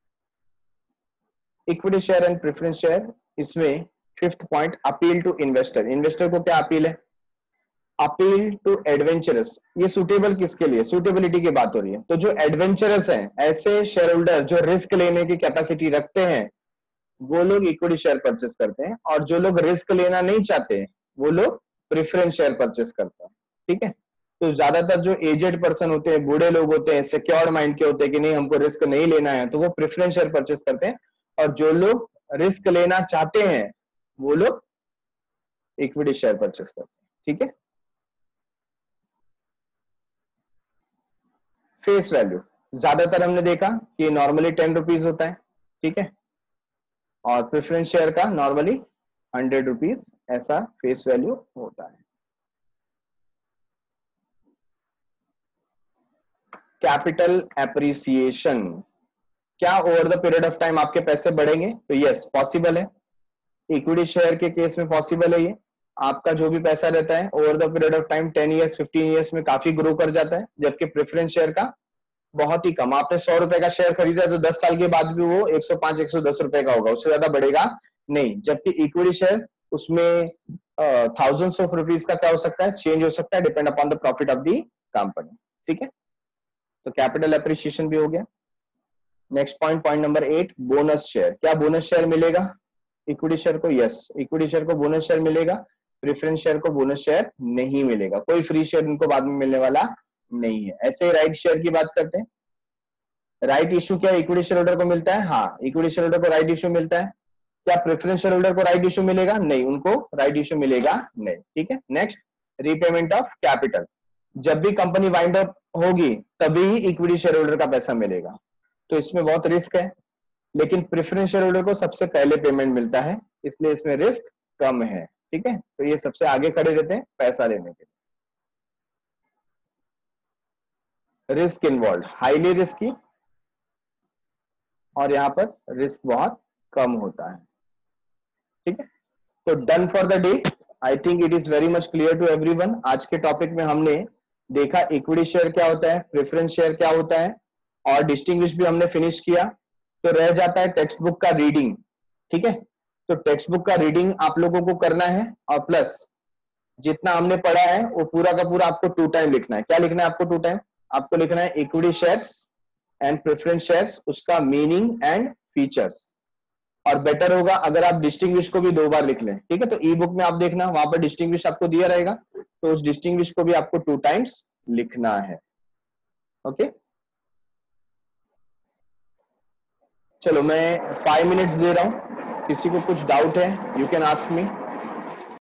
Equity share and preference share, इसमें fifth point, appeal to investor. Investor को क्या अपील है, अपील टू एडवेंचरस। ये सुटेबल किसके लिए, सुटेबिलिटी की बात हो रही है, तो जो एडवेंचरस हैं, ऐसे शेयर होल्डर जो रिस्क लेने की कैपेसिटी रखते हैं, वो लोग इक्विटी शेयर परचेस करते हैं, और जो लोग रिस्क लेना नहीं चाहते वो लोग प्रेफरेंस शेयर परचेस करते हैं। ठीक है, तो ज्यादातर जो एजेड पर्सन होते हैं, बूढ़े लोग होते हैं, सिक्योर्ड माइंड के होते हैं कि नहीं हमको रिस्क नहीं लेना है, तो वो प्रेफरेंस शेयर परचेस करते हैं, और जो लोग रिस्क लेना चाहते हैं वो लोग इक्विटी शेयर परचेस करते हैं। ठीक है, फेस वैल्यू, ज्यादातर हमने देखा कि नॉर्मली टेन रुपीज होता है। ठीक है, और प्रेफरेंस शेयर का नॉर्मली हंड्रेड रुपीज ऐसा फेस वैल्यू होता है। कैपिटल एप्रिसिएशन, क्या over the period of time आपके पैसे बढ़ेंगे, तो यस पॉसिबल है। इक्विटी शेयर के केस में पॉसिबल है, ये आपका जो भी पैसा रहता है over the period of time ten years fifteen years में काफी ग्रो कर जाता है, जबकि प्रेफरेंस शेयर का बहुत ही कम। आपने सौ रुपए का शेयर खरीदा है तो दस साल के बाद भी वो एक सौ पांच एक सौ दस रुपए का होगा, उससे ज्यादा बढ़ेगा नहीं। जबकि इक्विटी शेयर उसमें थाउजेंड्स ऑफ रुपीज का क्या हो सकता है, चेंज हो सकता है, depend upon the profit of the company. ठीक है, तो कैपिटल एप्रिसिएशन भी हो गया। Next point, point number eight, bonus share. क्या बोनस शेयर मिलेगा इक्विटी शेयर को, यस इक्विटी शेयर को बोनस शेयर मिलेगा, प्रेफरेंस शेयर को बोनस शेयर नहीं मिलेगा, कोई फ्री शेयर उनको बाद में मिलने वाला नहीं है। ऐसे राइट शेयर की बात करते हैं, राइट इशू क्या इक्विटी शेयर होल्डर को मिलता है? हाँ, इक्विटी शेयर होल्डर को राइट इशू मिलता है। क्या प्रेफरेंस शेयर होल्डर को राइट इशू मिलेगा? नहीं, उनको राइट इशू मिलेगा नहीं। ठीक है, नेक्स्ट, रीपेमेंट ऑफ कैपिटल। जब भी कंपनी वाइंड अप होगी तभी ही इक्विटी शेयर होल्डर का पैसा मिलेगा, तो इसमें बहुत रिस्क है, लेकिन प्रेफरेंस शेयर होल्डर को सबसे पहले पेमेंट मिलता है, इसलिए इसमें रिस्क कम है। ठीक है, तो ये सबसे आगे खड़े रहते हैं पैसा लेने के लिए। रिस्क इन्वॉल्व, हाईली रिस्की, और यहां पर रिस्क बहुत कम होता है। ठीक है, तो done for the day. I think it is very much clear to everyone. आज के टॉपिक में हमने देखा इक्विटी शेयर क्या होता है, प्रेफरेंस शेयर क्या होता है, और डिस्टिंग्विश भी हमने फिनिश किया। तो रह जाता है टेक्स्ट बुक का रीडिंग। ठीक है, तो टेक्स्ट बुक का रीडिंग आप लोगों को करना है, और प्लस जितना हमने पढ़ा है वो पूरा का पूरा आपको टू टाइम लिखना है। क्या लिखना है आपको टू टाइम? आपको लिखना है equity shares and preference shares, उसका मीनिंग एंड फीचर्स। और बेटर होगा अगर आप डिस्टिंग्विश को भी दो बार लिख लें। ठीक है, तो ई बुक में आप देखना वहां पर डिस्टिंग्विश आपको दिया रहेगा, तो उस डिस्टिंग्विश को भी आपको टू टाइम्स लिखना है। ओके, चलो मैं फाइव मिनट्स दे रहा हूं, किसी को कुछ डाउट है यू कैन आस्क मी।